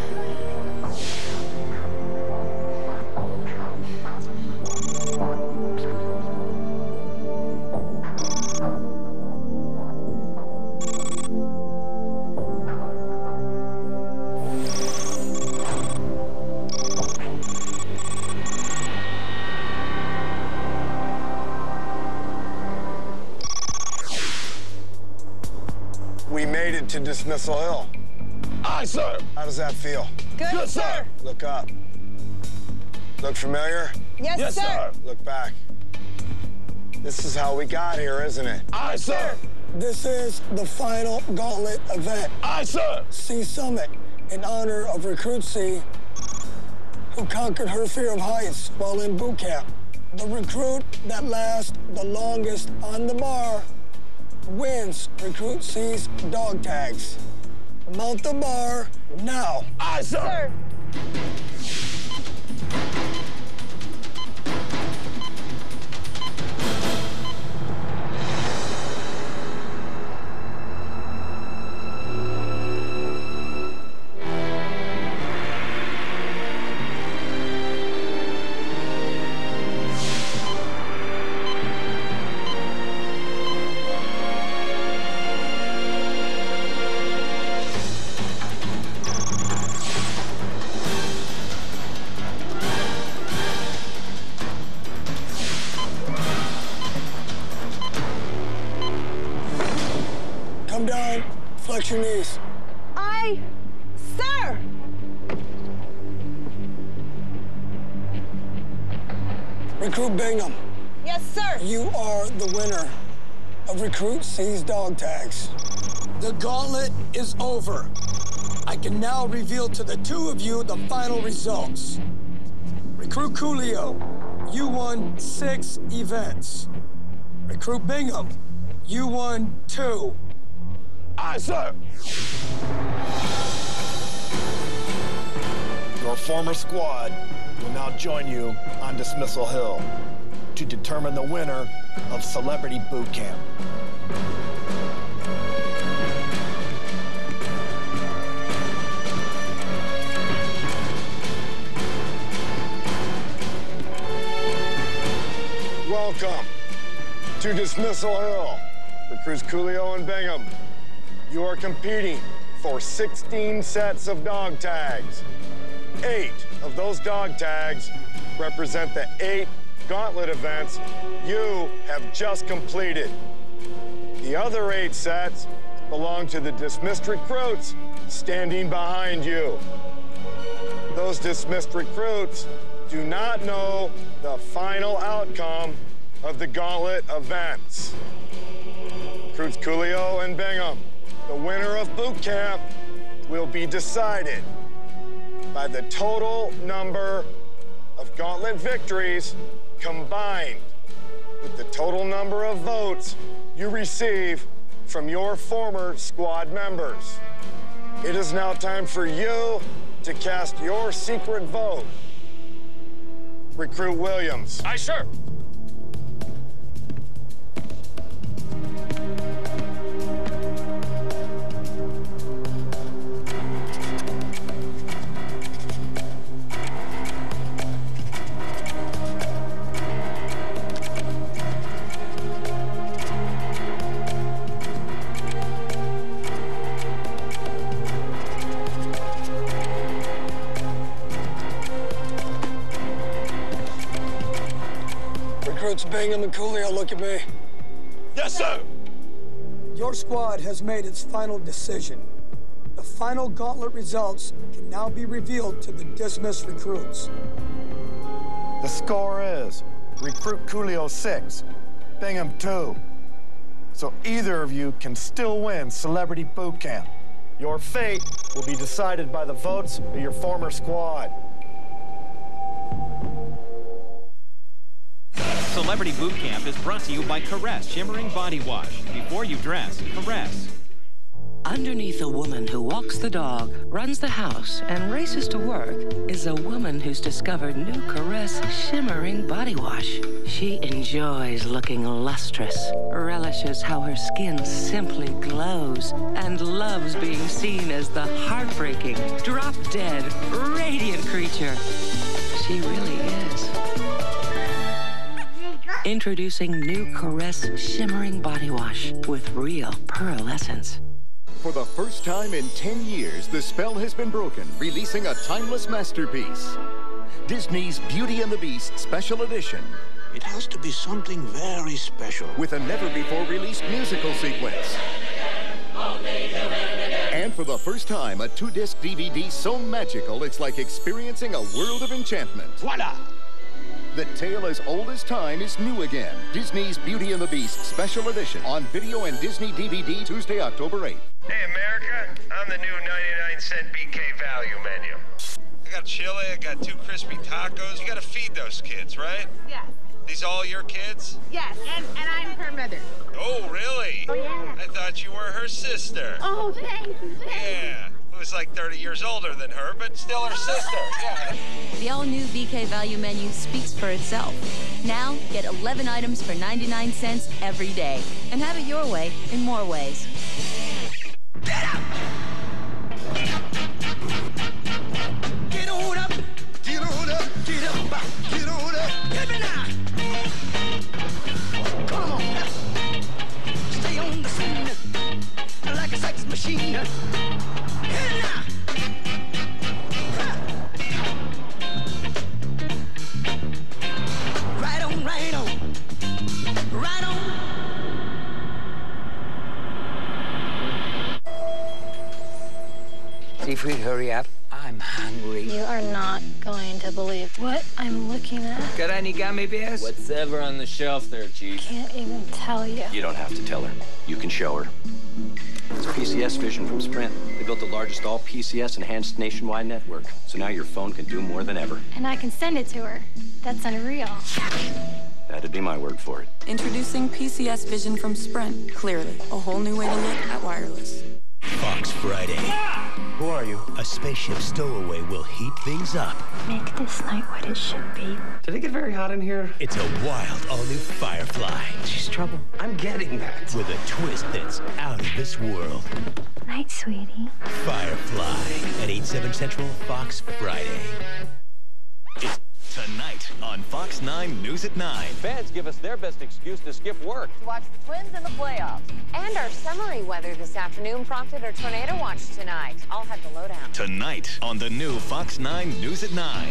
We made it to Dismissal Hill. Aye, sir. How does that feel? Good, Good sir. sir. Look up. Look familiar? Yes, Yes, sir. sir. Look back. This is how we got here, isn't it? Aye, sir. This is the final gauntlet event. Aye, sir. C Summit, in honor of Recruit C, who conquered her fear of heights while in boot camp. The recruit that lasts the longest on the bar wins Recruit C's dog tags. Mount the bar now. Aye, sir. Sir. Come down, flex your knees. Aye, sir. Recruit Bingham, Yes, sir. you are the winner of Recruit C's dog tags. The gauntlet is over. I can now reveal to the two of you the final results. Recruit Coolio, you won six events. Recruit Bingham, you won two. Aye, sir. Your former squad will now join you on Dismissal Hill to determine the winner of Celebrity Boot Camp. Welcome to Dismissal Hill. Recruits Coolio and Bingham. You are competing for sixteen sets of dog tags. Eight of those dog tags represent the eight gauntlet events you have just completed. The other eight sets belong to the dismissed recruits standing behind you. Those dismissed recruits do not know the final outcome of the gauntlet events. Recruits Coolio and Bingham, the winner of boot camp will be decided by the total number of gauntlet victories combined with the total number of votes you receive from your former squad members. It is now time for you to cast your secret vote. Recruit Williams. Aye, sir. Recruits Bingham and Coolio, look at me. Yes, sir. Your squad has made its final decision. The final gauntlet results can now be revealed to the dismissed recruits. The score is Recruit Coolio six, Bingham two. So either of you can still win Celebrity Boot Camp. Your fate will be decided by the votes of your former squad. Celebrity Boot Camp is brought to you by Caress Shimmering Body Wash. Before you dress, caress. Underneath a woman who walks the dog, runs the house, and races to work is a woman who's discovered new Caress Shimmering Body Wash. She enjoys looking lustrous, relishes how her skin simply glows, and loves being seen as the heartbreaking, drop-dead, radiant creature she really is. Introducing new Caress Shimmering Body Wash with real pearl essence. For the first time in ten years, the spell has been broken, releasing a timeless masterpiece. Disney's Beauty and the Beast Special Edition. It has to be something very special. With a never-before-released musical sequence. And for the first time, a two-disc D V D so magical it's like experiencing a world of enchantment. Voila! The tale as old as time is new again. Disney's Beauty and the Beast Special Edition on video and Disney D V D Tuesday, October eighth. Hey, America, I'm the new ninety-nine cent B K value menu. I got chili, I got two crispy tacos. You gotta feed those kids, right? Yes. These all your kids? Yes, and, and I'm her mother. Oh, really? Oh, yeah. I thought you were her sister. Oh, thank you. Thank yeah. Who was like thirty years older than her, but still her sister. Yeah. The all-new B K value menu speaks for itself. Now, get eleven items for ninety-nine cents every day. And have it your way in more ways. Get up! Get on up! Get on up! Get up! Get on up! Hit me now! Come on! Stay on the scene like a sex machine. Hit it now! Right on, right on. Right on. Seafood, hurry up. I'm hungry. You are not going to believe what I'm looking at. Got any gummy bears? Whatever on the shelf there, Chief. Can't even tell you. You don't have to tell her. You can show her. It's P C S Vision from Sprint. They built the largest all P C S enhanced nationwide network. So now your phone can do more than ever. And I can send it to her. That's unreal. That'd be my word for it. Introducing P C S Vision from Sprint. Clearly, a whole new way to look at wireless. Fox Friday. Who are you? A spaceship stowaway will heat things up. Make this night what it should be. Did it get very hot in here? It's a wild, all-new Firefly. She's trouble. I'm getting that. With a twist that's out of this world. Night, sweetie. Firefly at eight, seven Central, Fox Friday. It's tonight on Fox nine News at nine. Fans give us their best excuse to skip work. To watch the Twins in the playoffs. And our summery weather this afternoon prompted our tornado watch tonight. I'll have the lowdown. Tonight on the new Fox nine News at nine.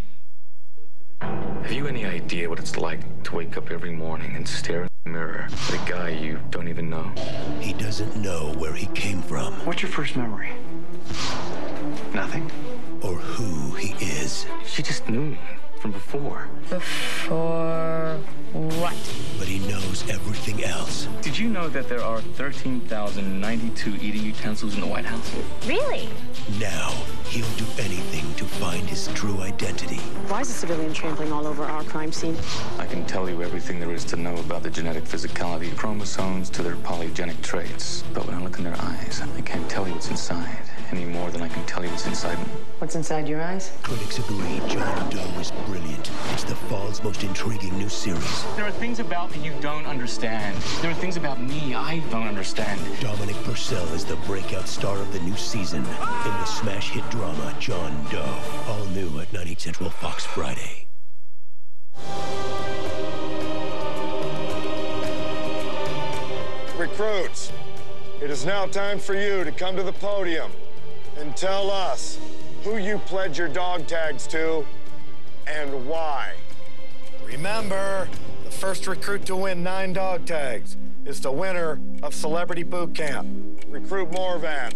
Have you any idea what it's like to wake up every morning and stare in the mirror at a guy you don't even know? He doesn't know where he came from. What's your first memory? Nothing. Or who he is. She just knew me from before. Before what? But he knows everything else. Did you know that there are thirteen thousand ninety-two eating utensils in the White House? Really? Now, he'll do anything to find his true identity. Why is a civilian trampling all over our crime scene? I can tell you everything there is to know about the genetic physicality of chromosomes to their polygenic traits. But when I look in their eyes, I can't tell you what's inside any more than I can tell you what's inside me. What's inside your eyes? Critics agree John Doe is brilliant. It's the fall's most intriguing new series. There are things about me you don't understand. There are things about me I don't understand. Dominic Purcell is the breakout star of the new season in the smash hit drama John Doe. All new at nine, eight Central, Fox Friday. Recruits, it is now time for you to come to the podium and tell us who you pledge your dog tags to and why. Remember, the first recruit to win nine dog tags is the winner of Celebrity Boot Camp. Recruit Morvan.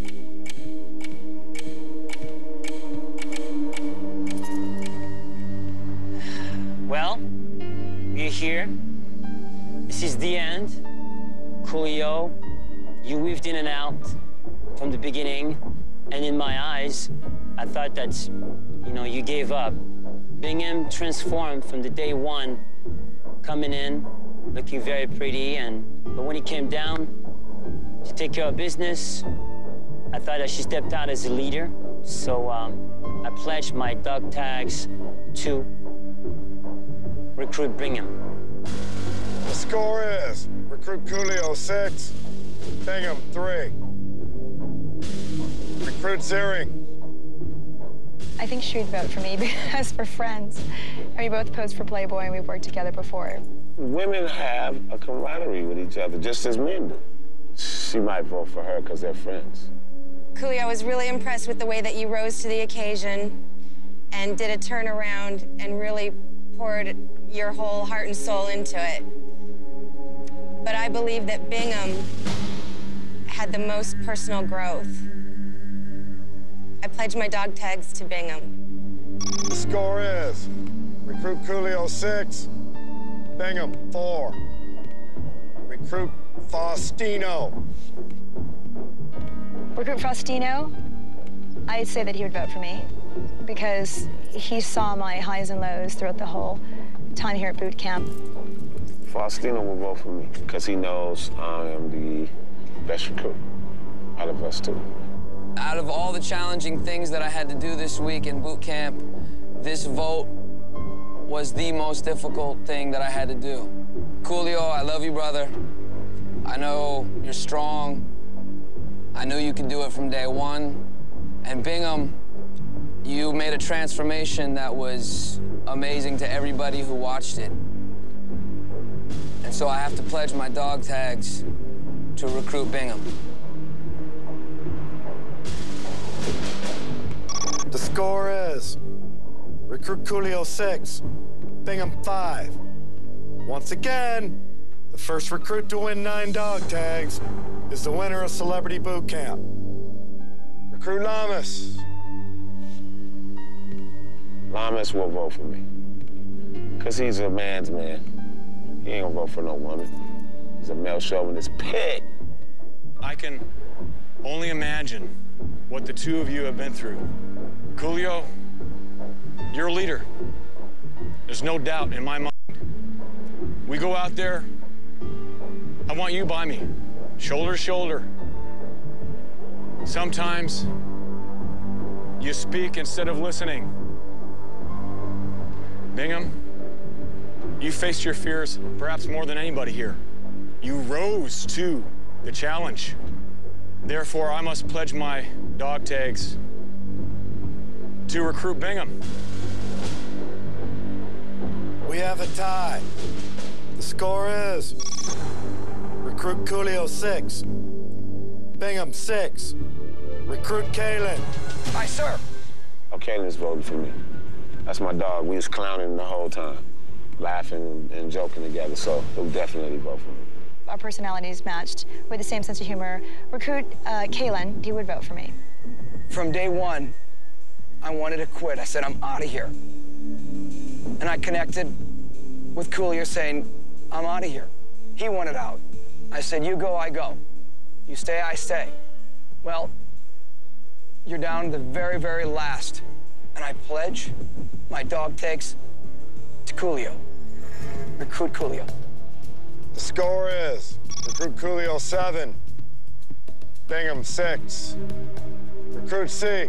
Well, we're here. This is the end. Coolio, you weaved in and out from the beginning, and in my eyes, I thought that, you know, you gave up. Bingham transformed from the day one coming in, looking very pretty, and but when he came down to take care of business, I thought that she stepped out as a leader. So um, I pledged my dog tags to recruit Bingham. The score is recruit Coolio six, Bingham three. Recruit Ziering. I think she would vote for me because we're friends. And we both posed for Playboy and we've worked together before. Women have a camaraderie with each other, just as men do. She might vote for her because they're friends. Coolio, I was really impressed with the way that you rose to the occasion and did a turnaround and really poured your whole heart and soul into it. But I believe that Bingham had the most personal growth. I pledge my dog tags to Bingham. The score is recruit Coolio six, Bingham four. Recruit Faustino. Recruit Faustino, I'd say that he would vote for me because he saw my highs and lows throughout the whole time here at boot camp. Faustino will vote for me because he knows I am the best recruit out of us two. Out of all the challenging things that I had to do this week in boot camp, this vote was the most difficult thing that I had to do. Coolio, I love you, brother. I know you're strong. I knew you could do it from day one. And Bingham, you made a transformation that was amazing to everybody who watched it. And so I have to pledge my dog tags to recruit Bingham. The score is recruit Coolio six, Bingham five. Once again, the first recruit to win nine dog tags is the winner of Celebrity Boot Camp. Recruit Lamas. Lamas will vote for me because he's a man's man. He ain't gonna vote for no woman. He's a male chauvinist pig. I can only imagine what the two of you have been through. Coolio, you're a leader. There's no doubt in my mind. We go out there, I want you by me, shoulder to shoulder. Sometimes you speak instead of listening. Bingham, you faced your fears perhaps more than anybody here. You rose to the challenge. Therefore, I must pledge my dog tags to recruit Bingham. We have a tie. The score is recruit Coolio six, Bingham six. Recruit Kalen. Aye, sir. Oh, Kalen's voting for me. That's my dog. We was clowning the whole time, laughing and joking together, so he'll definitely vote for me. Our personalities matched with the same sense of humor. Recruit uh, Kalen, he would vote for me. From day one, I wanted to quit. I said, I'm out of here. And I connected with Coolio saying, I'm out of here. He wanted out. I said, you go, I go. You stay, I stay. Well, you're down to the very, very last. And I pledge my dog tags to Coolio. Recruit Coolio. The score is recruit Coolio seven, Bingham six. Recruit C.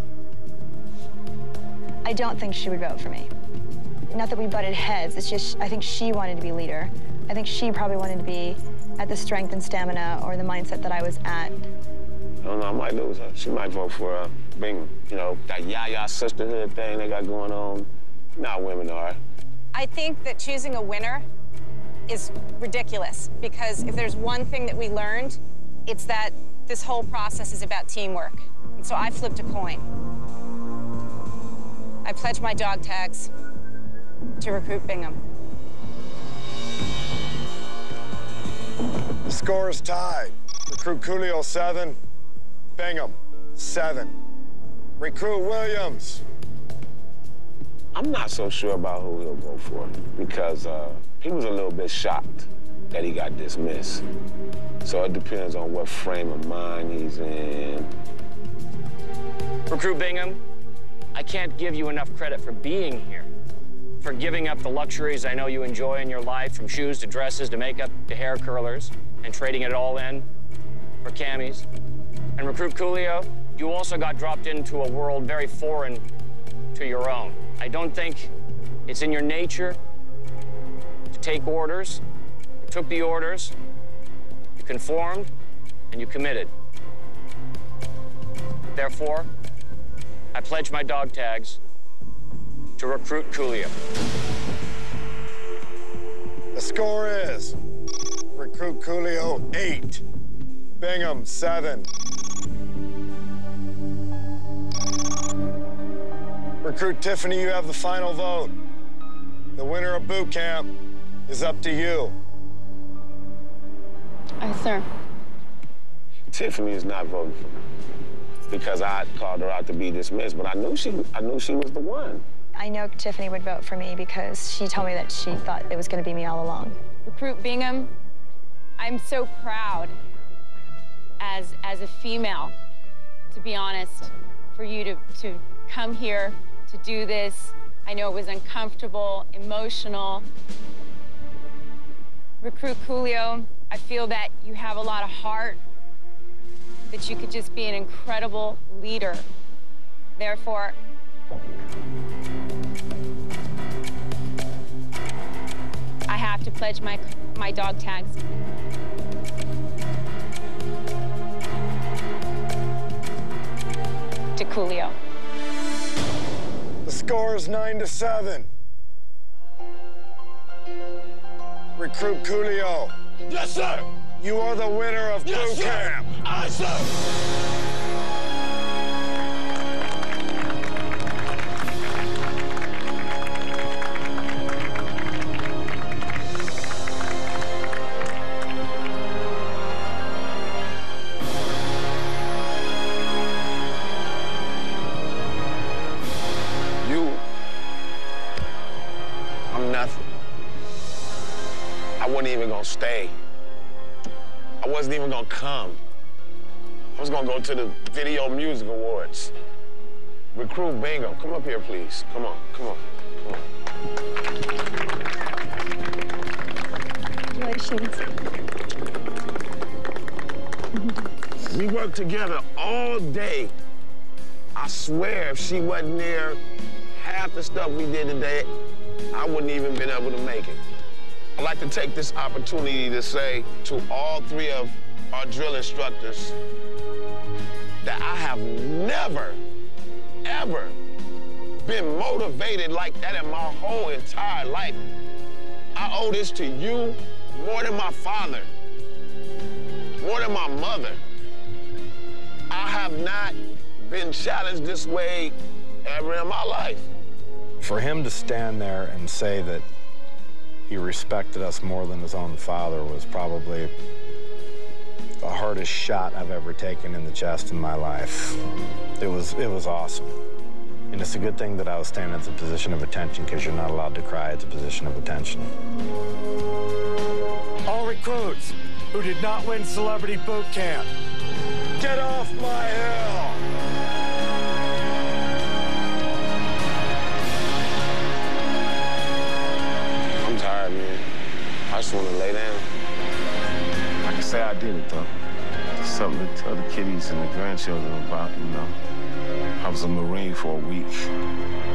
I don't think she would vote for me. Not that we butted heads, it's just I think she wanted to be leader. I think she probably wanted to be at the strength and stamina or the mindset that I was at. I don't know, I might lose her. She might vote for uh, Bingham. You know, that yaya sisterhood thing they got going on. Not women are. I think that choosing a winner is ridiculous because if there's one thing that we learned, it's that this whole process is about teamwork. And so I flipped a coin. I pledge my dog tags to recruit Bingham. The score is tied. Recruit Coolio seven, Bingham seven. Recruit Williams. I'm not so sure about who he'll vote for because uh, he was a little bit shocked that he got dismissed. So it depends on what frame of mind he's in. Recruit Bingham, I can't give you enough credit for being here, for giving up the luxuries I know you enjoy in your life, from shoes to dresses to makeup to hair curlers, and trading it all in for camis. And Recruit Coolio, you also got dropped into a world very foreign to your own. I don't think it's in your nature to take orders. You took the orders, you conformed, and you committed. Therefore, I pledge my dog tags to Recruit Coolio. The score is Recruit Coolio, eight. Bingham, seven. Recruit Tiffany, you have the final vote. The winner of boot camp is up to you. Aye, sir. Tiffany is not voting for me because I called her out to be dismissed, but I knew she, I knew she was the one. I know Tiffany would vote for me because she told me that she thought it was going to be me all along. Recruit Bingham, I'm so proud as, as a female, to be honest, for you to, to come here to do this. I know it was uncomfortable, emotional. Recruit Coolio, I feel that you have a lot of heart, that you could just be an incredible leader. Therefore, I have to pledge my, my dog tags. To Coolio. The score is nine to seven. Recruit Coolio. Yes, sir. You are the winner of yes, boot camp. Aye, sir. Even gonna stay. I wasn't even gonna come. I was gonna go to the Video Music Awards. Recruit Bingham, come up here, please. Come on, come on, come on. Congratulations. We worked together all day. I swear, if she wasn't there, half the stuff we did today, I wouldn't even been able to make it. I'd like to take this opportunity to say to all three of our drill instructors that I have never, ever been motivated like that in my whole entire life. I owe this to you more than my father, more than my mother. I have not been challenged this way ever in my life. For him to stand there and say that he respected us more than his own father was probably the hardest shot I've ever taken in the chest in my life. It was, it was awesome. And it's a good thing that I was standing at the position of attention, because you're not allowed to cry at the position of attention. All recruits who did not win Celebrity Boot Camp, get off my hill! I just want to lay down. I can say I did it, though. It's something to tell the kiddies and the grandchildren about, you know. I was a Marine for a week.